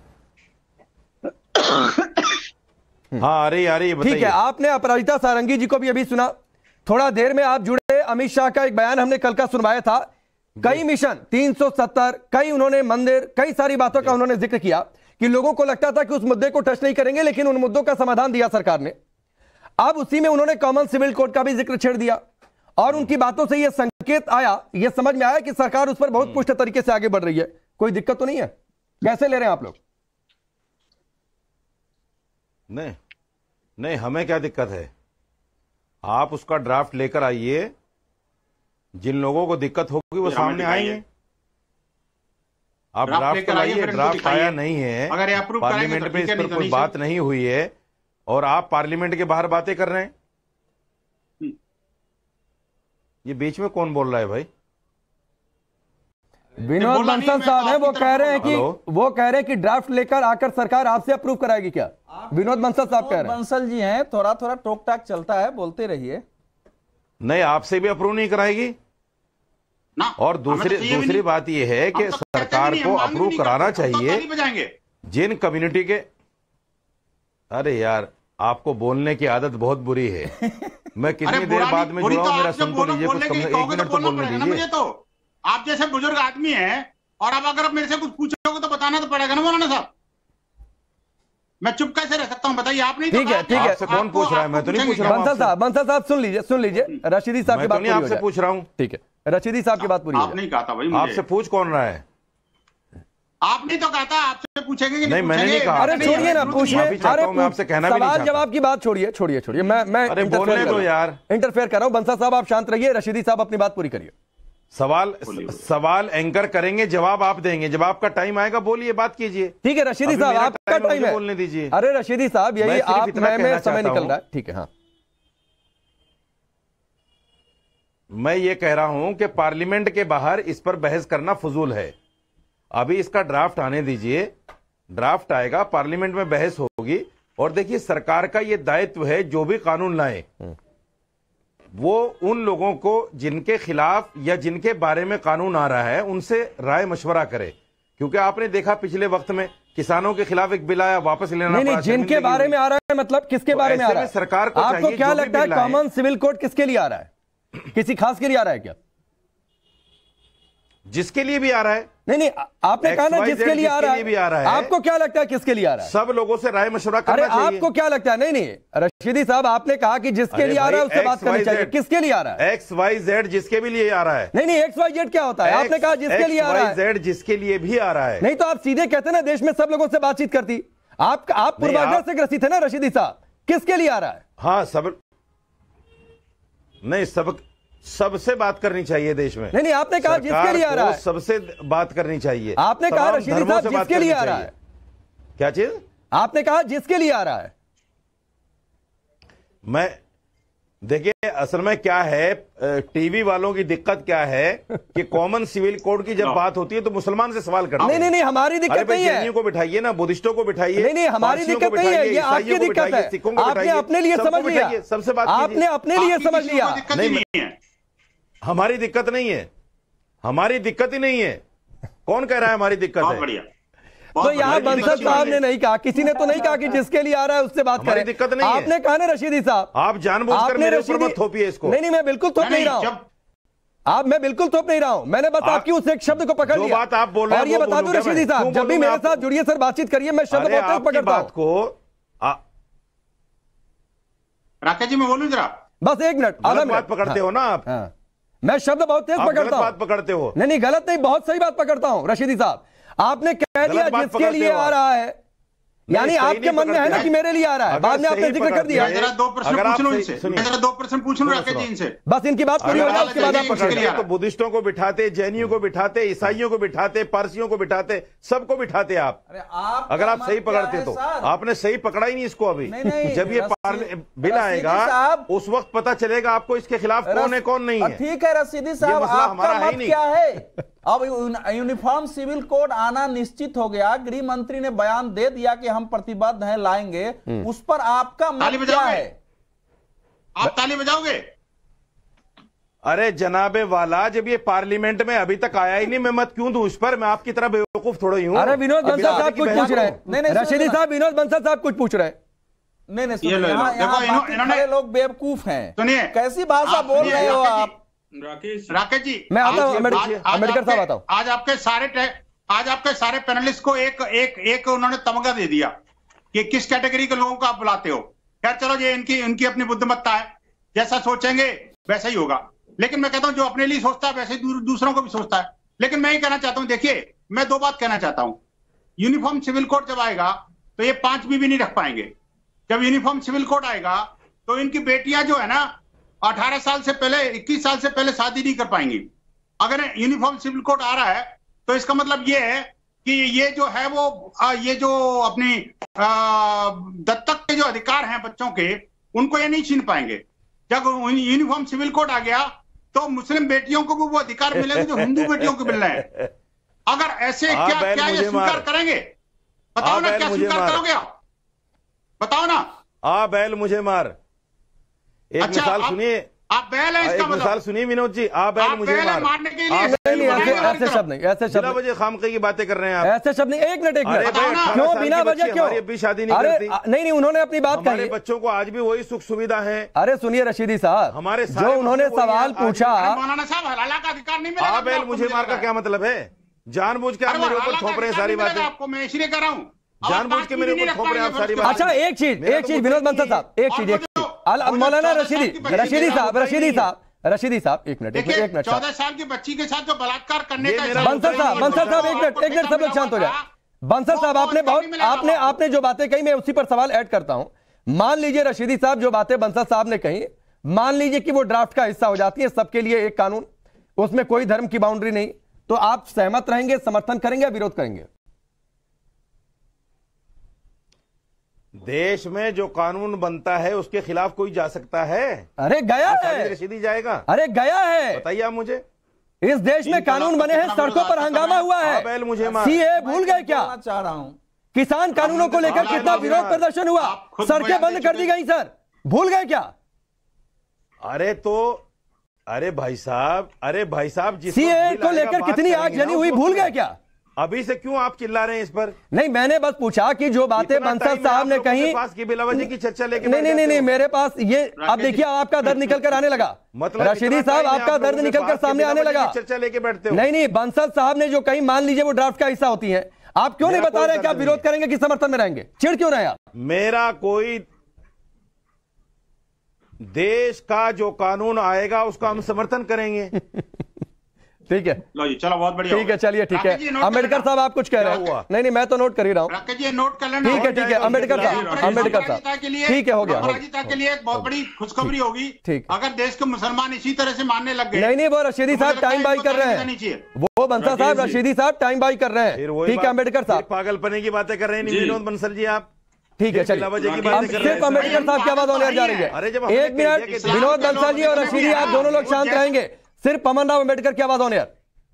हाँ आ रही आ रही है। ठीक है, आपने अपराजिता सारंगी जी को भी अभी सुना, थोड़ा देर में आप जुड़े। अमित शाह का एक बयान हमने कल का सुनवाया था, कई मिशन तीन सौ सत्तर, कई उन्होंने मंदिर, कई सारी बातों का उन्होंने जिक्र किया कि लोगों को लगता था कि उस मुद्दे को टच नहीं करेंगे, लेकिन उन मुद्दों का समाधान दिया सरकार ने। अब उसी में उन्होंने कॉमन सिविल कोड का भी जिक्र छेड़ दिया और उनकी बातों से यह संकेत आया, यह समझ में आया कि सरकार उस पर बहुत पुष्ट तरीके से आगे बढ़ रही है। कोई दिक्कत तो नहीं है? कैसे ले रहे हैं आप लोग? नहीं नहीं, हमें क्या दिक्कत है? आप उसका ड्राफ्ट लेकर आइए, जिन लोगों को दिक्कत होगी वो सामने आएंगे। आप ड्राफ्ट तो लाइए, ड्राफ्ट आया नहीं है, अगर अप्रूव पार्लियामेंट में इस पर कोई बात नहीं हुई है और आप पार्लियामेंट के बाहर बातें कर रहे हैं। ये बीच में कौन बोल रहा है भाई? विनोद बंसल साहब है, वो कह रहे हैं कि वो कह रहे हैं कि ड्राफ्ट लेकर आकर सरकार आपसे अप्रूव कराएगी क्या? विनोद बंसल साहब कह रहे हैं। बंसल जी हैं, थोड़ा थोड़ा टोक टाक चलता है, बोलते रहिए। नहीं, आपसे भी अप्रूव नहीं कराएगी ना। और दूसरी दूसरी बात यह है कि सरकार को अप्रूव कराना चाहिए जिन कम्युनिटी के। अरे यार, आपको बोलने की आदत बहुत बुरी है। मैं कितनी देर बाद में जुड़ा हूं, मेरा सुन तो लीजिए, कुछ एक मिनट तो बोलने दीजिए। तो आप जैसे बुजुर्ग आदमी हैं और अब अगर मेरे से कुछ पूछोगे तो बताना तो पड़ेगा ना मौलाना साहब। मैं चुप कैसे रह सकता हूं बताइए? आप नहीं। ठीक है ठीक है, आपसे कौन पूछ रहा है? मैं तो नहीं पूछ रहा हूं। बंसल साहब बंसल साहब सुन लीजिए सुन लीजिए रशीदी साहब की बात पूरी हो जाए। आपसे पूछ रहा हूं। ठीक है, रशीदी साहब की बात पूरी हो जाए। आप नहीं कहा था भाई, आपसे पूछ कौन रहा है? आप नहीं तो कहा था, आपसे पूछेंगे कि नहीं, मैंने नहीं कहा। अरे छोड़िए ना, पूछने। अरे मैं आपसे कहना भी नहीं सवाल जवाब की बात छोड़िए छोड़िए छोड़िए मैं मैं अरे बोलने दो यार, इंटरफेयर कर रहा हूं। बंसल साहब आप शांत रहिए, रशीदी साहब अपनी बात पूरी करिए। सवाल सवाल एंकर करेंगे, जवाब आप देंगे, जब आपका टाइम आएगा बोलिए, बात कीजिए। ठीक है रशीदी साहब, आपका टाइम है, बोलने दीजिए। अरे रशीदी साहब, यही आप मैं में समय निकल रहा है। ठीक है, हाँ मैं ये कह रहा हूं कि पार्लियामेंट के बाहर इस पर बहस करना फजूल है। अभी इसका ड्राफ्ट आने दीजिए, ड्राफ्ट आएगा, पार्लियामेंट में बहस होगी। और देखिए, सरकार का यह दायित्व है जो भी कानून लाए वो उन लोगों को जिनके खिलाफ या जिनके बारे में कानून आ रहा है उनसे राय मशवरा करे। क्योंकि आपने देखा पिछले वक्त में किसानों के खिलाफ एक बिल आया, वापस लेना नहीं, नहीं, जिनके बारे में आ रहा है, मतलब किसके तो बारे में आ रहा है? सरकार को आपको क्या लगता है कॉमन सिविल कोड किसके लिए आ रहा है? किसी खास के लिए आ रहा है क्या? जिसके लिए भी आ रहा है। नहीं नहीं, आपने कहा ना जिसके लिए आ रहा है, भी आ रहा है। आपको क्या लगता है किसके लिए आ रहा है? सब लोगों से राय मशवरा करना चाहिए। आपको क्या लगता है? नहीं नहीं रशीदी साहब, आपने कहा कि जिसके लिए आ रहा है उससे बात करनी चाहिए। किसके लिए आ रहा है? एक्स वाई जेड जिसके भी लिए आ रहा है। नहीं नहीं, एक्स वाई जेड क्या होता है? आपने कहा जिसके लिए आ रहा है। जेड जिसके लिए भी आ रहा है। नहीं तो आप सीधे कहते ना देश में सब लोगों से बातचीत करती। आप आप पूर्वाग्रह से ग्रसित है ना रशीदी साहब? किसके लिए आ रहा है? हाँ, सब नहीं, सब सबसे बात करनी चाहिए देश में। नहीं नहीं, आपने कहा जिसके लिए आ रहा है, सबसे बात करनी चाहिए। आपने कहा रशीदी साहब जिसके लिए आ रहा है। क्या चीज? आपने कहा जिसके लिए आ रहा है। मैं देखिए, असल में क्या है, टीवी वालों की दिक्कत क्या है कि कॉमन सिविल कोड की जब बात होती है तो मुसलमान से सवाल करते हैं। नहीं नहीं नहीं, हमारी दिक्कत नहीं है। जैनियों को बिठाइए ना, बुद्धिस्टों को बिठाइए। नहीं नहीं, हमारी दिक्कत नहीं है, ये आपकी दिक्कत है। आपने अपने लिए समझ लिया, सबसे बात आपने अपने लिए समझ लिया। नहीं, हमारी दिक्कत नहीं है, हमारी दिक्कत ही नहीं है। कौन कह रहा है हमारी दिक्कत है? बढ़िया। तो यहाँ बंसल साहब ने नहीं कहा, किसी ने तो नहीं कहा कि जिसके लिए आ रहा है उससे बात करें। दिक्कत नहीं है। आपने कहा ना रशीदी साहब, आप जानबूझकर मेरे ऊपर मत थोपिए इसको। नहीं नहीं, मैं बिल्कुल थोप नहीं रहा हूं। आप मैं बिल्कुल थोप नहीं रहा हूं। मैंने बस आपकी उस एक शब्द को पकड़ लिया। बात आप बोल रहे हैं और ये बता दूं रशीदी साहब, जब भी मेरे साथ जुड़िए सर, बातचीत करिए, मैं शब्द बहुत तेज पकड़ता हूं। को राकेश जी, मैं बोलूं जरा? बस एक मिनट, आधा मिनट। बात पकड़ते हो ना आप। मैं शब्द बहुत तेज पकड़ता हूं। बात पकड़ते हो। नहीं नहीं, गलत नहीं, बहुत सही बात पकड़ता हूं रशीदी साहब। आपने कह दिया जिसके लिए आ रहा है, यानी आपके मन में है ना कि मेरे लिए आ रहा है, बाद में आपने जिक्र कर दिया। जरा दो प्रश्न पूछ लो इनसे, जरा दो प्रश्न पूछ लो राकेश जी इनसे। बस इनकी बात पूरी हो जाए, उसके बाद आप पकड़िए। तो बुद्धिस्टों को बिठाते, जैनियों को बिठाते, ईसाइयों को बिठाते, पारसियों को बिठाते, सबको बिठाते आप। अगर आप सही पकड़ते तो। आपने सही पकड़ा ही नहीं इसको अभी। जब ये बिल आएगा उस वक्त पता चलेगा आपको इसके खिलाफ कौन है कौन नहीं है। ठीक है रशीदी साहब, आपका मत क्या है? अब यूनिफॉर्म सिविल कोड आना निश्चित हो गया, गृह मंत्री ने बयान दे दिया कि हम प्रतिबद्ध हैं, लाएंगे। उस पर आपका मत क्या है? आप ताली बजाओगे? अरे जनाबे वाला, जब ये पार्लियामेंट में अभी तक आया ही नहीं, मैं मत क्यों दूं इस पर? मैं आपकी तरह बेवकूफ थोड़ा ही हूं। अरे विनोद बंसल साहब कुछ पूछ रहे हैं। रशीदी साहब, विनोद बंसल साहब कुछ पूछ रहे हैं। नहीं नहीं, इन्होंने लोग बेवकूफ हैं। सुनिए, कैसी भाषा बोल रहे हो आप? राकेश राकेश जी, मैं आता हूं, अम्बेडकर साहब आता हूं। आज आपके सारे आज आपके सारे पैनलिस्ट को एक एक एक उन्होंने तमगा दे दिया कि किस कैटेगरी के लोगों को आप बुलाते हो। खैर चलो, ये इनकी इनकी अपनी बुद्धिमत्ता है, जैसा सोचेंगे वैसा ही होगा। लेकिन मैं कहता हूं जो अपने लिए सोचता है वैसे ही दू, दूसरों को भी सोचता है। लेकिन मैं ये कहना चाहता हूं, देखिए मैं दो बात कहना चाहता हूं। यूनिफॉर्म सिविल कोड जब आएगा तो ये पांच बीवी नहीं रख पाएंगे। जब यूनिफॉर्म सिविल कोड आएगा तो इनकी बेटियां जो है ना अठारह साल से पहले, इक्कीस साल से पहले शादी नहीं कर पाएंगी। अगर यूनिफॉर्म सिविल कोड आ रहा है तो इसका मतलब ये है कि ये जो है वो ये जो अपनी दत्तक के जो अधिकार हैं बच्चों के, उनको ये नहीं छीन पाएंगे। जब यूनिफॉर्म सिविल कोड आ गया तो मुस्लिम बेटियों को भी वो अधिकार मिलेंगे जो हिंदू बेटियों को मिल रहे हैं। अगर ऐसे क्या क्या ये स्वीकार करेंगे? बताओ ना, क्या स्वीकार करोगे आप? बताओ ना। आ बैल मुझे मार। एक अच्छा, मिसाल सुनिए, आप बैल है इसका मतलब? मिसाल सुनिए विनोद जी, आ बैल मुझे मार। मारने के लिए ऐसे शब्द नहीं, ऐसे शब्द बजे खामखी की बातें कर रहे हैं आप। ऐसे शब्द नहीं। एक मिनट एक मिनट क्यों बिना वजह क्यों? हमारी अभी शादी नहीं अरे करती। नहीं नहीं, उन्होंने अपनी बात कही। हमारे बच्चों को आज भी वही सुख सुविधा है। अरे सुनिए रशीदी साहब, हमारे जो उन्होंने सवाल पूछा, मौलाना साहब हलाला का अधिकार नहीं मिलेगा। आ बैल मुझे मार का क्या मतलब है? जानबूझ के आप मेरे ऊपर थोप रहे हैं सारी बातें। आपको मैं इसलिए कह रहा हूँ, जानबूझ के मेरे ऊपर थोप रहे हैं आप सारी बातें। अच्छा एक चीज एक चीज विनोद बंसल साहब, एक चीज एक चीज मौलाना रशीदी रशीदी साहब रशीदी साहब रशीदी साहब एक मिनट एक मिनट चौदह साल की बच्ची के साथ जो बलात्कार करने का, बंसल साहब बंसल साहब एक मिनट एक मिनट सब लोग शांत हो जाए। बंसल साहब आपने बहुत आपने आपने जो बातें कही मैं उसी पर सवाल ऐड करता हूं। मान लीजिए रशीदी साहब जो बातें बंसल साहब ने कही, मान लीजिए कि वो ड्राफ्ट का हिस्सा हो जाती है, सबके लिए एक कानून, उसमें कोई धर्म की बाउंड्री नहीं, तो आप सहमत रहेंगे, समर्थन करेंगे या विरोध करेंगे? देश में जो कानून बनता है उसके खिलाफ कोई जा सकता है? अरे गया है, रशीदी जाएगा? अरे गया है, बताइए आप मुझे। इस देश में कानून बने हैं, सड़कों पर हंगामा हुआ है। मुझे सीए भूल गए क्या? चाह रहा हूं किसान कानूनों को लेकर कितना विरोध प्रदर्शन हुआ, सड़कें बंद कर दी गई सर, भूल गए क्या? अरे तो अरे भाई साहब, अरे भाई साहब, सीए को लेकर कितनी आग जली हुई, भूल गए क्या? अभी से क्यों आप चिल्ला रहे हैं इस पर? नहीं, मैंने बस पूछा कि जो बातें बंसल साहब ने कही, की बिलावजी की चर्चा लेके नहीं नहीं नहीं मेरे पास ये, अब देखिए आपका दर्द निकल कर आने लगा। मतलब रशीदी साहब आपका दर्द निकल कर सामने आने लगा। चर्चा लेके बैठते हो? नहीं नहीं, बंसल साहब ने जो कही, मान लीजिए वो ड्राफ्ट का हिस्सा होती है, आप क्यों नहीं बता रहे कि आप विरोध करेंगे कि समर्थन में रहेंगे? चिड़ क्यों रहे आप? मेरा कोई, देश का जो कानून आएगा उसका हम समर्थन करेंगे। ठीक है, लो जी, चलो बहुत बढ़िया। ठीक है, चलिए ठीक है। अम्बेडकर साहब आप कुछ कह रहे हैं? नहीं नहीं, मैं तो नोट कर ही रहा हूँ। नोट कर लेना। ठीक है ठीक है, अम्बेडकर साहब अम्बेडकर साहब ठीक है, हो गया। अपराजिता के लिए एक बहुत बड़ी खुशखबरी होगी, ठीक, अगर देश के मुसलमान इसी तरह से मानने लग गए। नहीं नहीं, वो रशीदी साहब टाइम बाई कर रहे हैं, वो बंसल साहब रशीदी साहब टाइम बाई कर रहे हैं। ठीक है अम्बेडकर साहब, पागलपने की बातें कर रहे हैं विनोद बंसल जी आप। ठीक है चलिए, सिर्फ अम्बेडकर साहब की आवाज होने जा रही है। एक मिनट, विनोद बंसल जी और रशीदी आप दोनों लोग शांत रहेंगे, सिर्फ पमन राव अम्बेडकर की आवाज होने।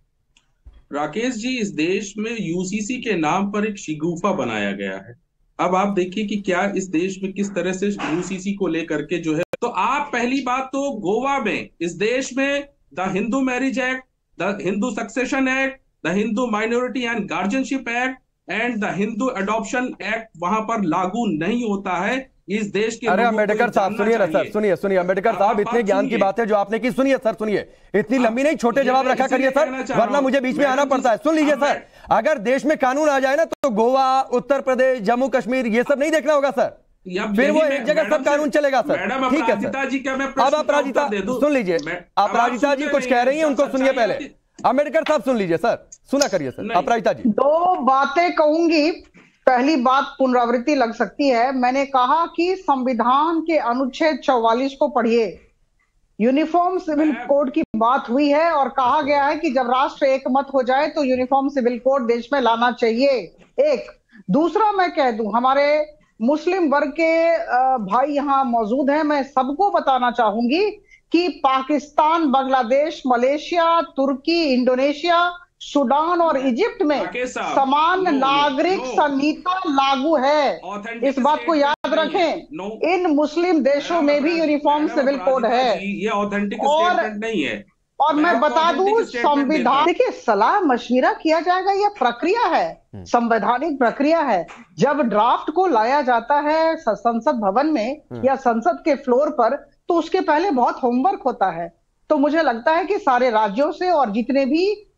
राकेश जी, इस देश में यूसीसी के नाम पर एक शिगुफा बनाया गया है। अब आप देखिए कि क्या इस देश में किस तरह से यूसीसी को लेकर के जो है, तो आप पहली बात तो गोवा में, इस देश में the Hindu marriage act, the Hindu succession act, the Hindu minority and guardianship act and the Hindu adoption act वहां पर लागू नहीं होता है इस देश के। अरे अम्बेडकर साहब सुनिए ना सर, सुनिए सुनिए अम्बेडकर साहब, इतने ज्ञान की बातें जो आपने की, सुनिए सर सुनिए, इतनी लंबी नहीं, छोटे जवाब रखा करिए सर, वरना मुझे बीच में आना पड़ता है। सुन लीजिए सर, अगर देश में कानून आ जाए ना तो गोवा, उत्तर प्रदेश, जम्मू कश्मीर, ये सब नहीं देखना होगा सर, फिर वो एक जगह सब कानून चलेगा सर। ठीक है सर, अब अपराजिता सुन लीजिए, अपराजिता जी कुछ कह रही है, उनको सुनिए पहले। अम्बेडकर साहब सुन लीजिए सर, सुना करिए सर। अपराजिता जी, दो बातें कहूंगी। पहली बात पुनरावृत्ति लग सकती है, मैंने कहा कि संविधान के अनुच्छेद चौवालीस को पढ़िए, यूनिफॉर्म सिविल कोड की बात हुई है और कहा गया है कि जब राष्ट्र एक मत हो जाए तो यूनिफॉर्म सिविल कोड देश में लाना चाहिए। एक दूसरा मैं कह दूं, हमारे मुस्लिम वर्ग के भाई यहाँ मौजूद हैं, मैं सबको बताना चाहूंगी कि पाकिस्तान, बांग्लादेश, मलेशिया, तुर्की, इंडोनेशिया, सूडान और इजिप्ट में समान नागरिक संहिता लागू है। इस बात को याद रखें, इन मुस्लिम देशों में भी यूनिफॉर्म सिविल कोड है। ये ऑथेंटिक स्टेटमेंट नहीं है। और मैं बता दूं, संविधान, देखिए सलाह मशविरा किया जाएगा, यह प्रक्रिया है, संवैधानिक प्रक्रिया है। जब ड्राफ्ट को लाया जाता है संसद भवन में या संसद के फ्लोर पर, तो उसके पहले बहुत होमवर्क होता है। तो मुझे लगता है कि सारे राज्यों से और जितने भी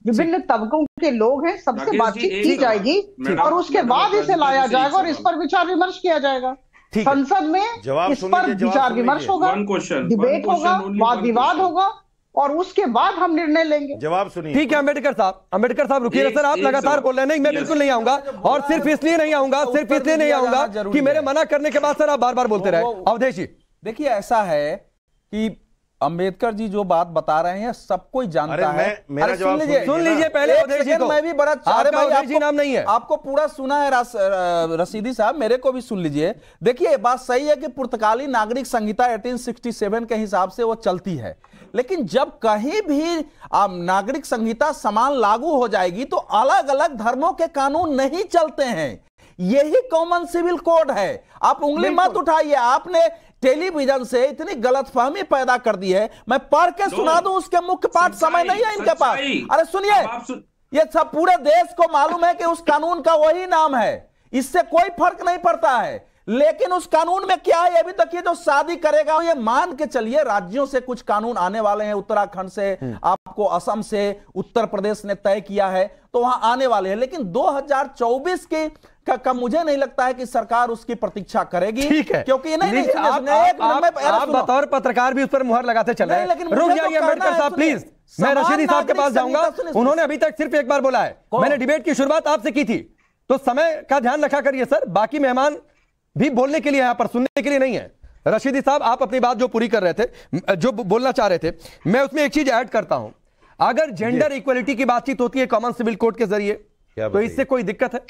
विभिन्न तबकों के लोग हैं, सबसे बातचीत की जाएगी और उसके बाद इसे लाया जाएगा और इस पर विचार विमर्श किया जाएगा। संसद में इस पर विचार विमर्श होगा, डिबेट होगा, वाद विवाद होगा और उसके बाद हम निर्णय लेंगे। जवाब सुनिए। ठीक है अम्बेडकर साहब, अम्बेडकर साहब रुकिए सर, आप लगातार बोल रहे हैं। नहीं, मैं बिल्कुल नहीं आऊंगा और सिर्फ इसलिए नहीं आऊंगा, सिर्फ इसलिए नहीं आऊंगा कि मेरे मना करने के बाद सर आप बार बार बोलते रहे। अवधेश जी देखिए, ऐसा है कि अंबेडकर जी जो बात बता रहे हैं सब कोई जानता है। मेरा जवाब सुन लीजिए, सुन लीजिए पहले अवधेश जी को। मैं भी बड़ा अवधेश जी नाम नहीं है, आपको पूरा सुना है रशीदी साहब, मेरे को भी सुन लीजिए। देखिए बात सही है कि पुर्तगाली नागरिक संहिता अठारह सौ सरसठ के हिसाब से वो चलती है, लेकिन जब कहीं भी नागरिक संहिता समान लागू हो जाएगी तो अलग अलग धर्मों के कानून नहीं चलते हैं। यही कॉमन सिविल कोड है। आप उंगली मत उठाइए, आपने टेलीविजन से इतनी गलतफहमी पैदा कर दी है। मैं पढ़ के सुना दूं उसके मुख्य पाठ, समय नहीं है इनके पास। अरे सुनिए, ये सब पूरे देश को मालूम है कि उस कानून का वही नाम है, इससे कोई फर्क नहीं पड़ता है। लेकिन उस कानून में क्या है, अभी तक ये जो शादी करेगा, ये मान के चलिए राज्यों से कुछ कानून आने वाले हैं, उत्तराखंड से, आपको असम से, उत्तर प्रदेश ने तय किया है तो वहां आने वाले हैं। लेकिन दो हज़ार चौबीस की का, का मुझे नहीं लगता है कि सरकार उसकी प्रतीक्षा करेगी। ठीक है, क्योंकि नहीं, नहीं, आप, नहीं, आप, आप, आप बतौर पत्रकार भी उस पर मुहर लगाते चल रहे हैं। रुक जाइए अम्बेडकर साहब प्लीज, मैं रशीदी साहब के पास जाऊंगा। उन्होंने अभी तक सिर्फ एक बार बोला है, मैंने डिबेट की शुरुआत आपसे की थी, तो समय का ध्यान रखा करिए सर। बाकी मेहमान भी बोलने के लिए यहां पर, सुनने के लिए नहीं है। रशीदी साहब आप अपनी बात जो पूरी कर रहे थे, जो बोलना चाह रहे थे, मैं उसमें एक चीज ऐड करता हूं। अगर जेंडर इक्वलिटी की बातचीत होती है कॉमन सिविल कोड के जरिए तो इससे कोई दिक्कत है?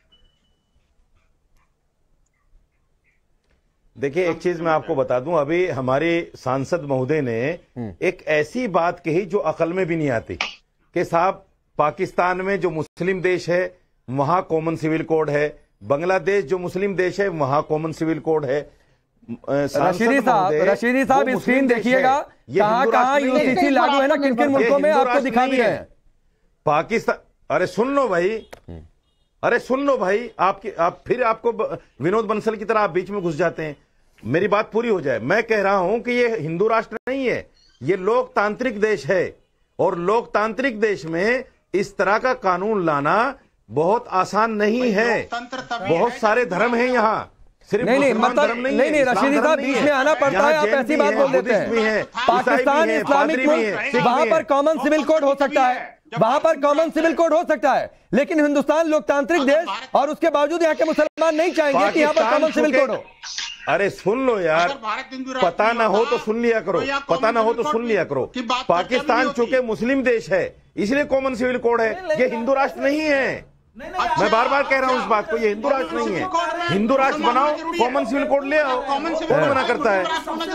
देखिए एक चीज मैं आपको बता दूं, अभी हमारे सांसद महोदय ने एक ऐसी बात कही जो अकल में भी नहीं आती कि साहब पाकिस्तान में जो मुस्लिम देश है वहां कॉमन सिविल कोड है, बांग्लादेश जो मुस्लिम देश है वहां कॉमन सिविल कोड है। रशीदी साहब, रशीदी साहब स्क्रीन देखिएगा, कहां कहां यूसीसी लागू है ना, किन किन मुल्कों में आपको दिखा भी रहे हैं। पाकिस्तान, अरे सुन लो भाई, अरे सुन लो भाई, आपकी आप फिर आपको विनोद बंसल की तरह आप बीच में घुस जाते हैं। मेरी बात पूरी हो जाए। मैं कह रहा हूं कि ये हिंदू राष्ट्र नहीं है, ये लोकतांत्रिक देश है और लोकतांत्रिक देश में इस तरह का कानून लाना बहुत आसान नहीं है। बहुत सारे धर्म हैं यहाँ, सिर्फ नहीं नहीं मतलब नहीं नहीं, नहीं रशीदी साहब बीच में आना पड़ता है, आप ऐसी बात बोल देते हैं। पाकिस्तान इस्लामिक मुल्क, वहां पर कॉमन सिविल कोड हो सकता है, वहां पर कॉमन सिविल कोड हो सकता है, लेकिन हिंदुस्तान लोकतांत्रिक देश और उसके बावजूद यहाँ के मुसलमान नहीं चाहेंगे कि यहाँ पर कॉमन सिविल कोड हो। अरे सुन लो यार, पता ना हो तो सुन लिया करो, पता ना हो तो सुन लिया करो। पाकिस्तान चूंकि मुस्लिम देश है इसलिए कॉमन सिविल कोड है, ये हिंदू राष्ट्र नहीं है। मैं बार बार कह रहा हूं इस बात को, ये हिंदू राष्ट्र नहीं है। हिंदू राष्ट्र बनाओ, कॉमन सिविल कोड ले आओ, कौन मना करता है?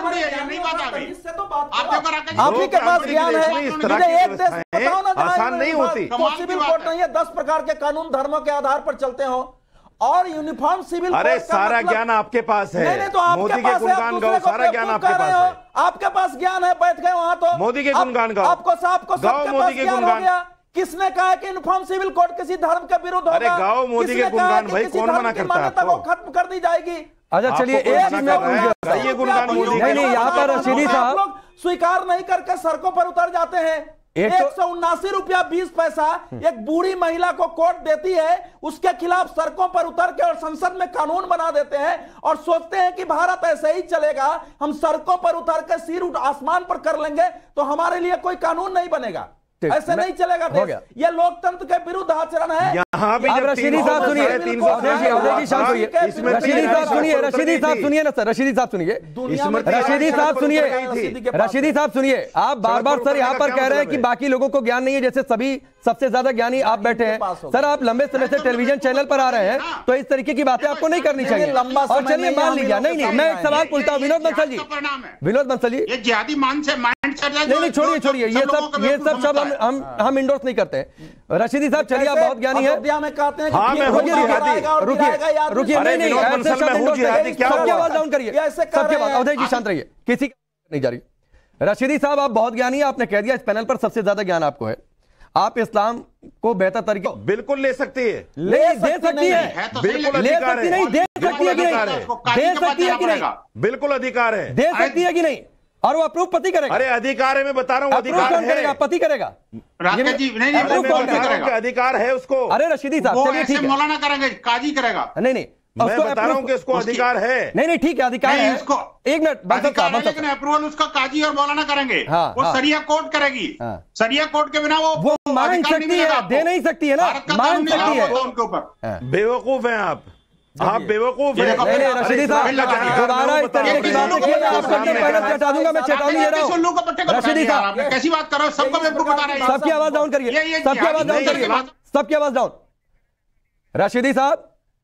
आप ही के पास ज्ञान है, इस तरह की व्यवस्थाएं आसान नहीं होती। सिविल कोड नहीं है, दस प्रकार के कानून धर्मों के आधार पर चलते हो और यूनिफॉर्म सिविल अरे सारा मतलब... ज्ञान आपके पास है। नहीं, नहीं, तो मोदी के गुणगान गाओ, सारा ज्ञान आपके पास है। आपके पास ज्ञान है, बैठ गए वहां तो मोदी के गुणगान गाओ, आपको आपको सबके पास ज्ञान हो गया। किसने कहा कि यूनिफॉर्म सिविल कोड किसी धर्म के विरुद्ध होगा? अरे गाओ मोदी के गुणगान, भाई कौन मना करता है आपको? खत्म कर दी जाएगी। अच्छा चलिए, एक ये गुणगान मोदी नहीं नहीं, यहाँ पर रशीदी साहब स्वीकार नहीं करके सड़कों पर उतर जाते हैं। एक सौ उन्नासी रुपया बीस पैसा एक बूढ़ी महिला को कोर्ट देती है, उसके खिलाफ सड़कों पर उतर के और संसद में कानून बना देते हैं और सोचते हैं कि भारत ऐसे ही चलेगा, हम सड़कों पर उतर के सिर उठ आसमान पर कर लेंगे तो हमारे लिए कोई कानून नहीं बनेगा। ऐसे नहीं चलेगा देश, ये लोकतंत्र के विरुद्ध आचरण है। यहाँ भी रशीदी साहब सुनिए, रशीदी साहब सुनिए, रशीदी साहब सुनिए ना सर, रशीदी साहब सुनिए, रशीदी साहब सुनिए, रशीदी साहब सुनिए। आप बार बार सर यहाँ पर कह रहे हैं कि बाकी लोगों को ज्ञान नहीं है, जैसे सभी सबसे ज्यादा ज्ञानी आप बैठे हैं। सर आप लंबे समय से टेलीविजन चैनल पर आ रहे हैं तो इस तरीके की बातें आपको नहीं करनी चाहिए। और चलिए मान लीजिए, नहीं नहीं मैं एक सवाल पूछता हूँ विनोद बंसल जी, विनोद बंसल जी, नहीं नहीं छोड़िए छोड़िए, ये सब ये सब शब्द हम हम हम इंडोर्स नहीं करते। रशीदी साहब चलिए, आप बहुत ज्ञानी हैं। में कहते हैं हाँ, मैं रुकिए रुकिए रुकिए, नहीं नहीं ऐसे शब्द इंडोर्स नहीं, सबकी आवाज डाउन करिए, सबकी आवाज। अवधेश जी शांत रहिए, किसी की नहीं जा रही। रशीदी साहब आप बहुत ज्ञानी हैं, आपने कह दिया इस पैनल पर सबसे ज्यादा ज्ञान आपको है। आप इस्लाम को बेहतर तरीके बिल्कुल ले सकती है, ले दे सकती है, बिल्कुल ले सकती नहीं, दे सकती है कि नहीं, दे सकती है कि नहीं, बिल्कुल अधिकार है, दे सकती है कि नहीं, और वो अप्रूव पति करेगा। अरे अधिकार है, मैं बता रहा हूँ, अधिकार कौन है। करेगा? पति करेगा। राकेश जी नहीं नहीं अप्रूव कौन करेगा? अधिकार है उसको। अरे रशीदी साहब वो चलिए ऐसे ठीक है, मौलाना करेंगे, काजी करेगा। नहीं नहीं मैं उसको बता रहा हूँ कि उसको उसकी- अधिकार है। नहीं नहीं ठीक है, अधिकार नहीं, है। उसको एक मिनट बंसत अधिकार साहब, है, बंसत लेकिन अप्रूवल उसका काजी और मौलाना करेंगे। हाँ, वो हाँ। सरिया कोर्ट करेगी। हाँ। सरिया कोर्ट के बिना वो वो मांग अधिकार नहीं सकती मिलेगा है, आपको। दे नहीं सकती है ना, भारत का मांग कानून सकती है। होता उनके ऊपर। बेवकूफ हैं आप, आप बेवकूफ ये हैं। देखो, नहीं नहीं अरे रशीदी साहब इस्लामी अधिकार दोबारा इस तरीके की बात देखिए, मैं आपको पहले चटा दूंगा, मैं चेतावनी दे रहा उल्लू का पट्टे का हूँ। बता रशीदी दिया साहब आपने, कैसी बात कर रहे हो? सबको बेवकूफ बता रहे हैं। सबकी आवाज डाउन करिए, ये- ये सबकी आवाज डाउन नहीं, करिए, नहीं, सबकी आवाज डाउन। रशीदी साहब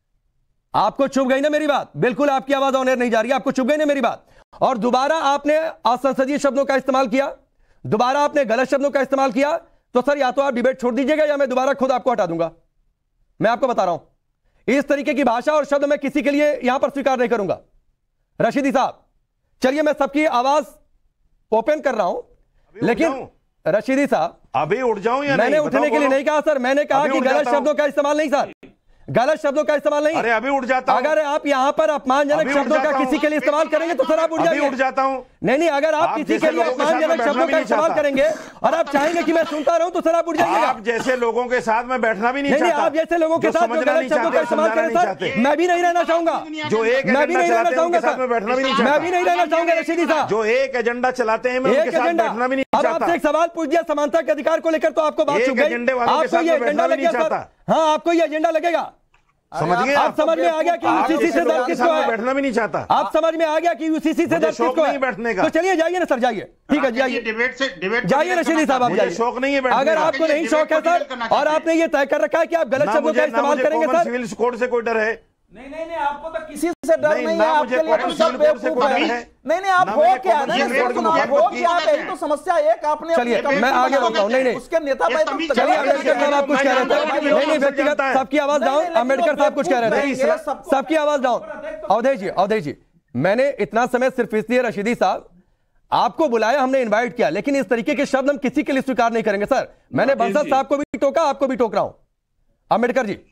आपको चुभ गई ना मेरी बात? बिल्कुल आपकी आवाज ऑन एयर नहीं जा रही, आपको चुभ गई ना मेरी बात? और दोबारा आपने असंसदीय शब्दों का इस्तेमाल किया, दोबारा आपने गलत शब्दों का इस्तेमाल किया, तो सर या तो आप डिबेट छोड़ दीजिएगा या मैं दोबारा खुद आपको हटा दूंगा। मैं आपको बता रहा हूं इस तरीके की भाषा और शब्द मैं किसी के लिए यहां पर स्वीकार नहीं करूंगा। रशीदी साहब चलिए मैं सबकी आवाज ओपन कर रहा हूं, लेकिन रशीदी साहब अभी उठ जाऊं या मैंने नहीं? उठने बताओ, के लिए बोलो। नहीं कहा सर, मैंने कहा अभी कि उठ गलत जाता हूं। शब्दों का इस्तेमाल नहीं सर, गलत शब्दों का इस्तेमाल नहीं। अरे अभी उठ जाता हूं। अगर आप यहां पर अपमानजनक अभी उठ शब्दों का जाता किसी हूं। के लिए इस्तेमाल करेंगे तो सर आप उठ अभी जाएंगे। उठ जाता हूं। नहीं नहीं अगर आप आप किसी जैसे के लिए लोगों के साथ अपमानजनक मैं शब्दों बैठना का भी इस्तेमाल नहीं करेंगे और आप चाहेंगे कि मैं सुनता रहूं तो सर आप उठ जाइएगा। आप जैसे लोगों के साथ मैं बैठना भी नहीं नहीं नहीं चाहता। आप जैसे लोगों के जो साथ जो समझना गलत नहीं शब्दों का चाहते, इस्तेमाल समझाना करें नहीं सर, चाहते। मैं भी नहीं रहना चाहूंगा, जो एक मैं भी एजेंडा नहीं रहना चलाते हैं चाहूंगा उनके साथ सर, मैं बैठना भी नहीं मैं भी चाहता। नहीं रहना चाहूंगा रशीदी साहब। जो एक एजेंडा चलाते हैं मैं एक उनके साथ एजेंडा, बैठना भी नहीं अब चाहता। आपसे एक सवाल पूछ दिया समानता के अधिकार को लेकर तो आपको बात एक चुप गई। एजेंडे वालों के आपको साथ ये मैं एजेंडा बैठना भी लग गया नहीं सर? चाहता। हाँ आपको ये एजेंडा लगेगा? समझ गए आप समझ में आ गया कि आप यूसीसी जैसे से दर्द लोगों के किसको साथ मैं है? बैठना भी नहीं चाहता। आप समझ में आ गया कि यूसीसी से मुझे दर्द शौक किसको नहीं है? बैठने का। तो चलिए जाइए ना सर, जाइए ठीक है, जाइए डिबेट से डिबेट जाइए रशीदी साहब आप मुझे जाइए। शौक नहीं है बैठने अगर का। आपको नहीं शौक है सर और आपने ये तय कर रखा है कि आप गलत ना शब्दों का मुझे ना इस्तेमाल मुझे करेंगे कॉमन सर, सिविल कोड से कोई डर है। नहीं नहीं नहीं आपको तो किसी से डर नहीं, नहीं ना है, मुझे आपके लिए तो कॉमन सब सिविल कोड से बेवकूफ कोई डर है। है। नहीं नहीं आप ना हो मैंने क्या कॉमन नहीं सिविल कोड के सुनो, आप हो मुताबिक क्या बात यही है। तो समस्या एक आपने चलिए अपनी मैं आगे कमिटी बढ़ता हूँ। नहीं नहीं उसके नेता भाई तो चलिए अम्बेडकर साहब आप कुछ कह रहे थे, नहीं नहीं व्यक्तिगत सबकी आवाज डाउन, अम्बेडकर साहब कुछ कह रहे थे, सबकी आवाज डाउन। अवधेश जी अवधेश जी मैंने इतना समय सिर्फ इसलिए रशीदी साहब आपको बुलाया, हमने इनवाइट किया, लेकिन इस तरीके के शब्द हम किसी के लिए स्वीकार नहीं करेंगे सर। मैंने बंसल साहब को भी टोका, आपको भी टोक रहा हूं। अम्बेडकर जी।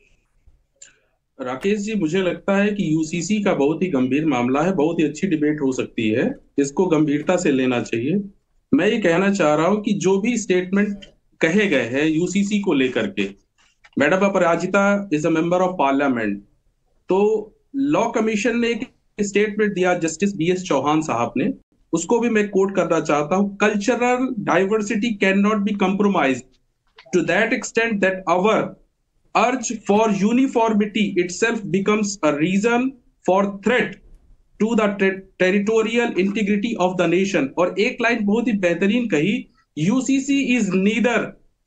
राकेश जी मुझे लगता है कि यूसीसी का बहुत ही गंभीर मामला है, बहुत ही अच्छी डिबेट हो सकती है, इसको गंभीरता से लेना चाहिए। मैं ये कहना चाह रहा हूं कि जो भी स्टेटमेंट कहे गए हैं यूसीसी को लेकर के, madam Aparajita is a member of parliament, तो लॉ कमीशन ने एक स्टेटमेंट दिया जस्टिस बी एस चौहान साहब ने, उसको भी मैं कोट करना चाहता हूं। Cultural diversity can not be compromise to that extent that our urge for uniformity itself becomes a reason for threat to the ter territorial integrity of the nation। और एक लाइन बहुत ही बेहतरीन कही, UCC is neither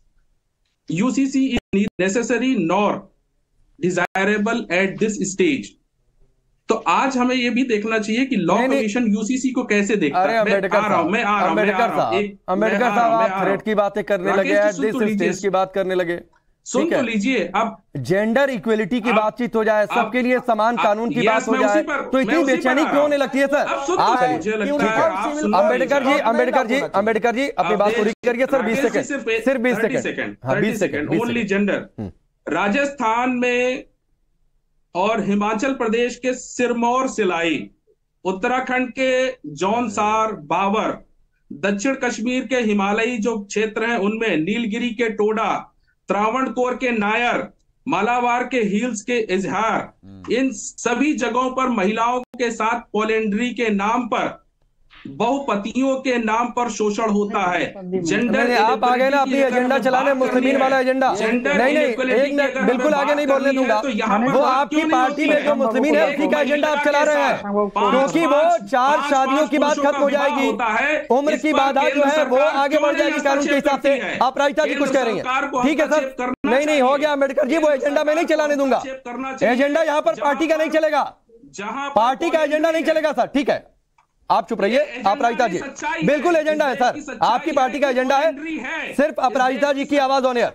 UCC is neither necessary nor desirable at this stage। तो आज हमें ये भी देखना चाहिए कि लॉ कमीशन यूसीसी को कैसे देखता है। मैं आ रहा हूं मैं आ रहा हूं मैं आ रहा हूं अम्बेडकर साहब आप थ्रेट की बातें करने लगे, दिस स्टेज की बात करने लगे, सुन तो लीजिए। अब जेंडर इक्वेलिटी की बातचीत हो जाए, सबके लिए समान कानून की बात हो जाए, तो इतनी बेचैनी क्यों होने लगती है सर? आप अम्बेडकर जी अम्बेडकर जी अम्बेडकर जी अपनी बात पूरी करिए सर, बीस सेकंड सिर्फ बीस सेकंड हाँ बीस सेकंड ओनली जेंडर। राजस्थान में और हिमाचल प्रदेश के सिरमौर सिलाई, उत्तराखंड के जौनसार बाबर, दक्षिण कश्मीर के हिमालयी जो क्षेत्र हैं उनमें नीलगिरी के टोडा, त्रावणकोर के नायर, मालाबार के हिल्स के इजहार, इन सभी जगहों पर महिलाओं के साथ पॉलेंड्री के नाम पर, बहुपतियों के नाम पर शोषण होता है। जेंडर आप आगे ना अपनी एजेंडा चलाने, मुस्लिमीन वाला एजेंडा नहीं नहीं एक मिनट बिल्कुल आगे नहीं बोलने दूंगा। वो आपकी पार्टी में जो मुस्लिमीन है उसी का एजेंडा आप चला रहे हैं, क्योंकि वो चार शादियों की बात खत्म हो जाएगी, उम्र की बाधा जो है वो आगे बढ़ जाएगी कानून के हिसाब से। आप राइता जी कुछ कह रही हैं, ठीक है सर, नहीं नहीं हो गया अम्बेडकर जी, वो एजेंडा मैं नहीं चलाने दूंगा, एजेंडा यहाँ पर पार्टी का नहीं चलेगा, पार्टी का एजेंडा नहीं चलेगा सर, ठीक है आप चुप रहिए। अपराजिता जी बिल्कुल एजेंडा है सर, आपकी पार्टी का एजेंडा है, सिर्फ अपराजिता जी की आवाज ऑन एयर।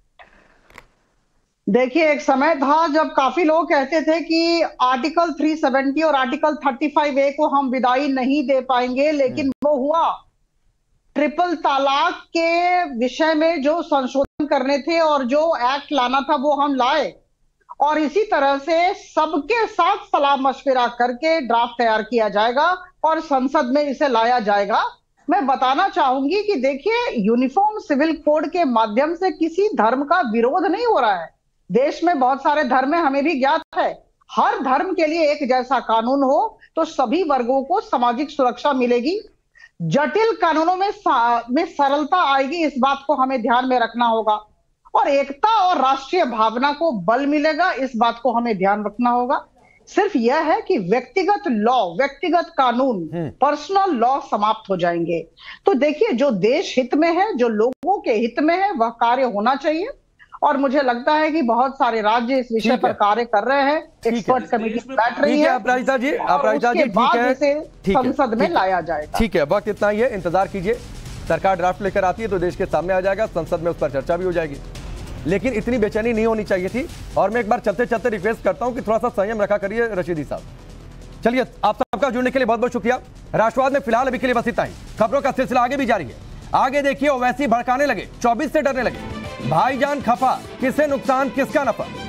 देखिए एक समय था जब काफी लोग कहते थे कि आर्टिकल तीन सौ सत्तर और आर्टिकल पैंतीस ए को हम विदाई नहीं दे पाएंगे, लेकिन वो हुआ। ट्रिपल तलाक के विषय में जो संशोधन करने थे और जो एक्ट लाना था वो हम लाए, और इसी तरह से सबके साथ सलाह मशविरा करके ड्राफ्ट तैयार किया जाएगा और संसद में इसे लाया जाएगा। मैं बताना चाहूंगी कि देखिए, यूनिफॉर्म सिविल कोड के माध्यम से किसी धर्म का विरोध नहीं हो रहा है। देश में बहुत सारे धर्म है, हमें भी ज्ञात है। हर धर्म के लिए एक जैसा कानून हो तो सभी वर्गों को सामाजिक सुरक्षा मिलेगी। जटिल कानूनों में में सरलता आएगी, इस बात को हमें ध्यान में रखना होगा। और एकता और राष्ट्रीय भावना को बल मिलेगा, इस बात को हमें ध्यान रखना होगा। सिर्फ यह है कि व्यक्तिगत लॉ, व्यक्तिगत कानून, पर्सनल लॉ समाप्त हो जाएंगे। तो देखिए, जो देश हित में है, जो लोगों के हित में है, वह कार्य होना चाहिए। और मुझे लगता है कि बहुत सारे राज्य इस विषय पर कार्य कर रहे हैं। एक्सपर्ट कमेटी बैठ रही है। अपराजिता जी, अपराजिता जी, ठीक है, ठीक है, संसद में लाया जाएगा। ठीक है, वक्त इतना ही है, इंतजार कीजिए। सरकार ड्राफ्ट लेकर आती है तो देश के सामने आ जाएगा, संसद में उस पर चर्चा भी हो जाएगी। लेकिन इतनी बेचैनी नहीं होनी चाहिए थी। और मैं एक बार चलते चलते रिक्वेस्ट करता हूं कि थोड़ा सा संयम रखा करिए रशीदी साहब। चलिए, आप सबका जुड़ने के लिए बहुत बहुत शुक्रिया। राष्ट्रवाद में फिलहाल अभी के लिए बस इतना ही। खबरों का सिलसिला आगे भी जारी है। आगे देखिए, ओवैसी भड़काने लगे, चौबीस से डरने लगे, भाईजान खफा, किसे नुकसान किसका नफा।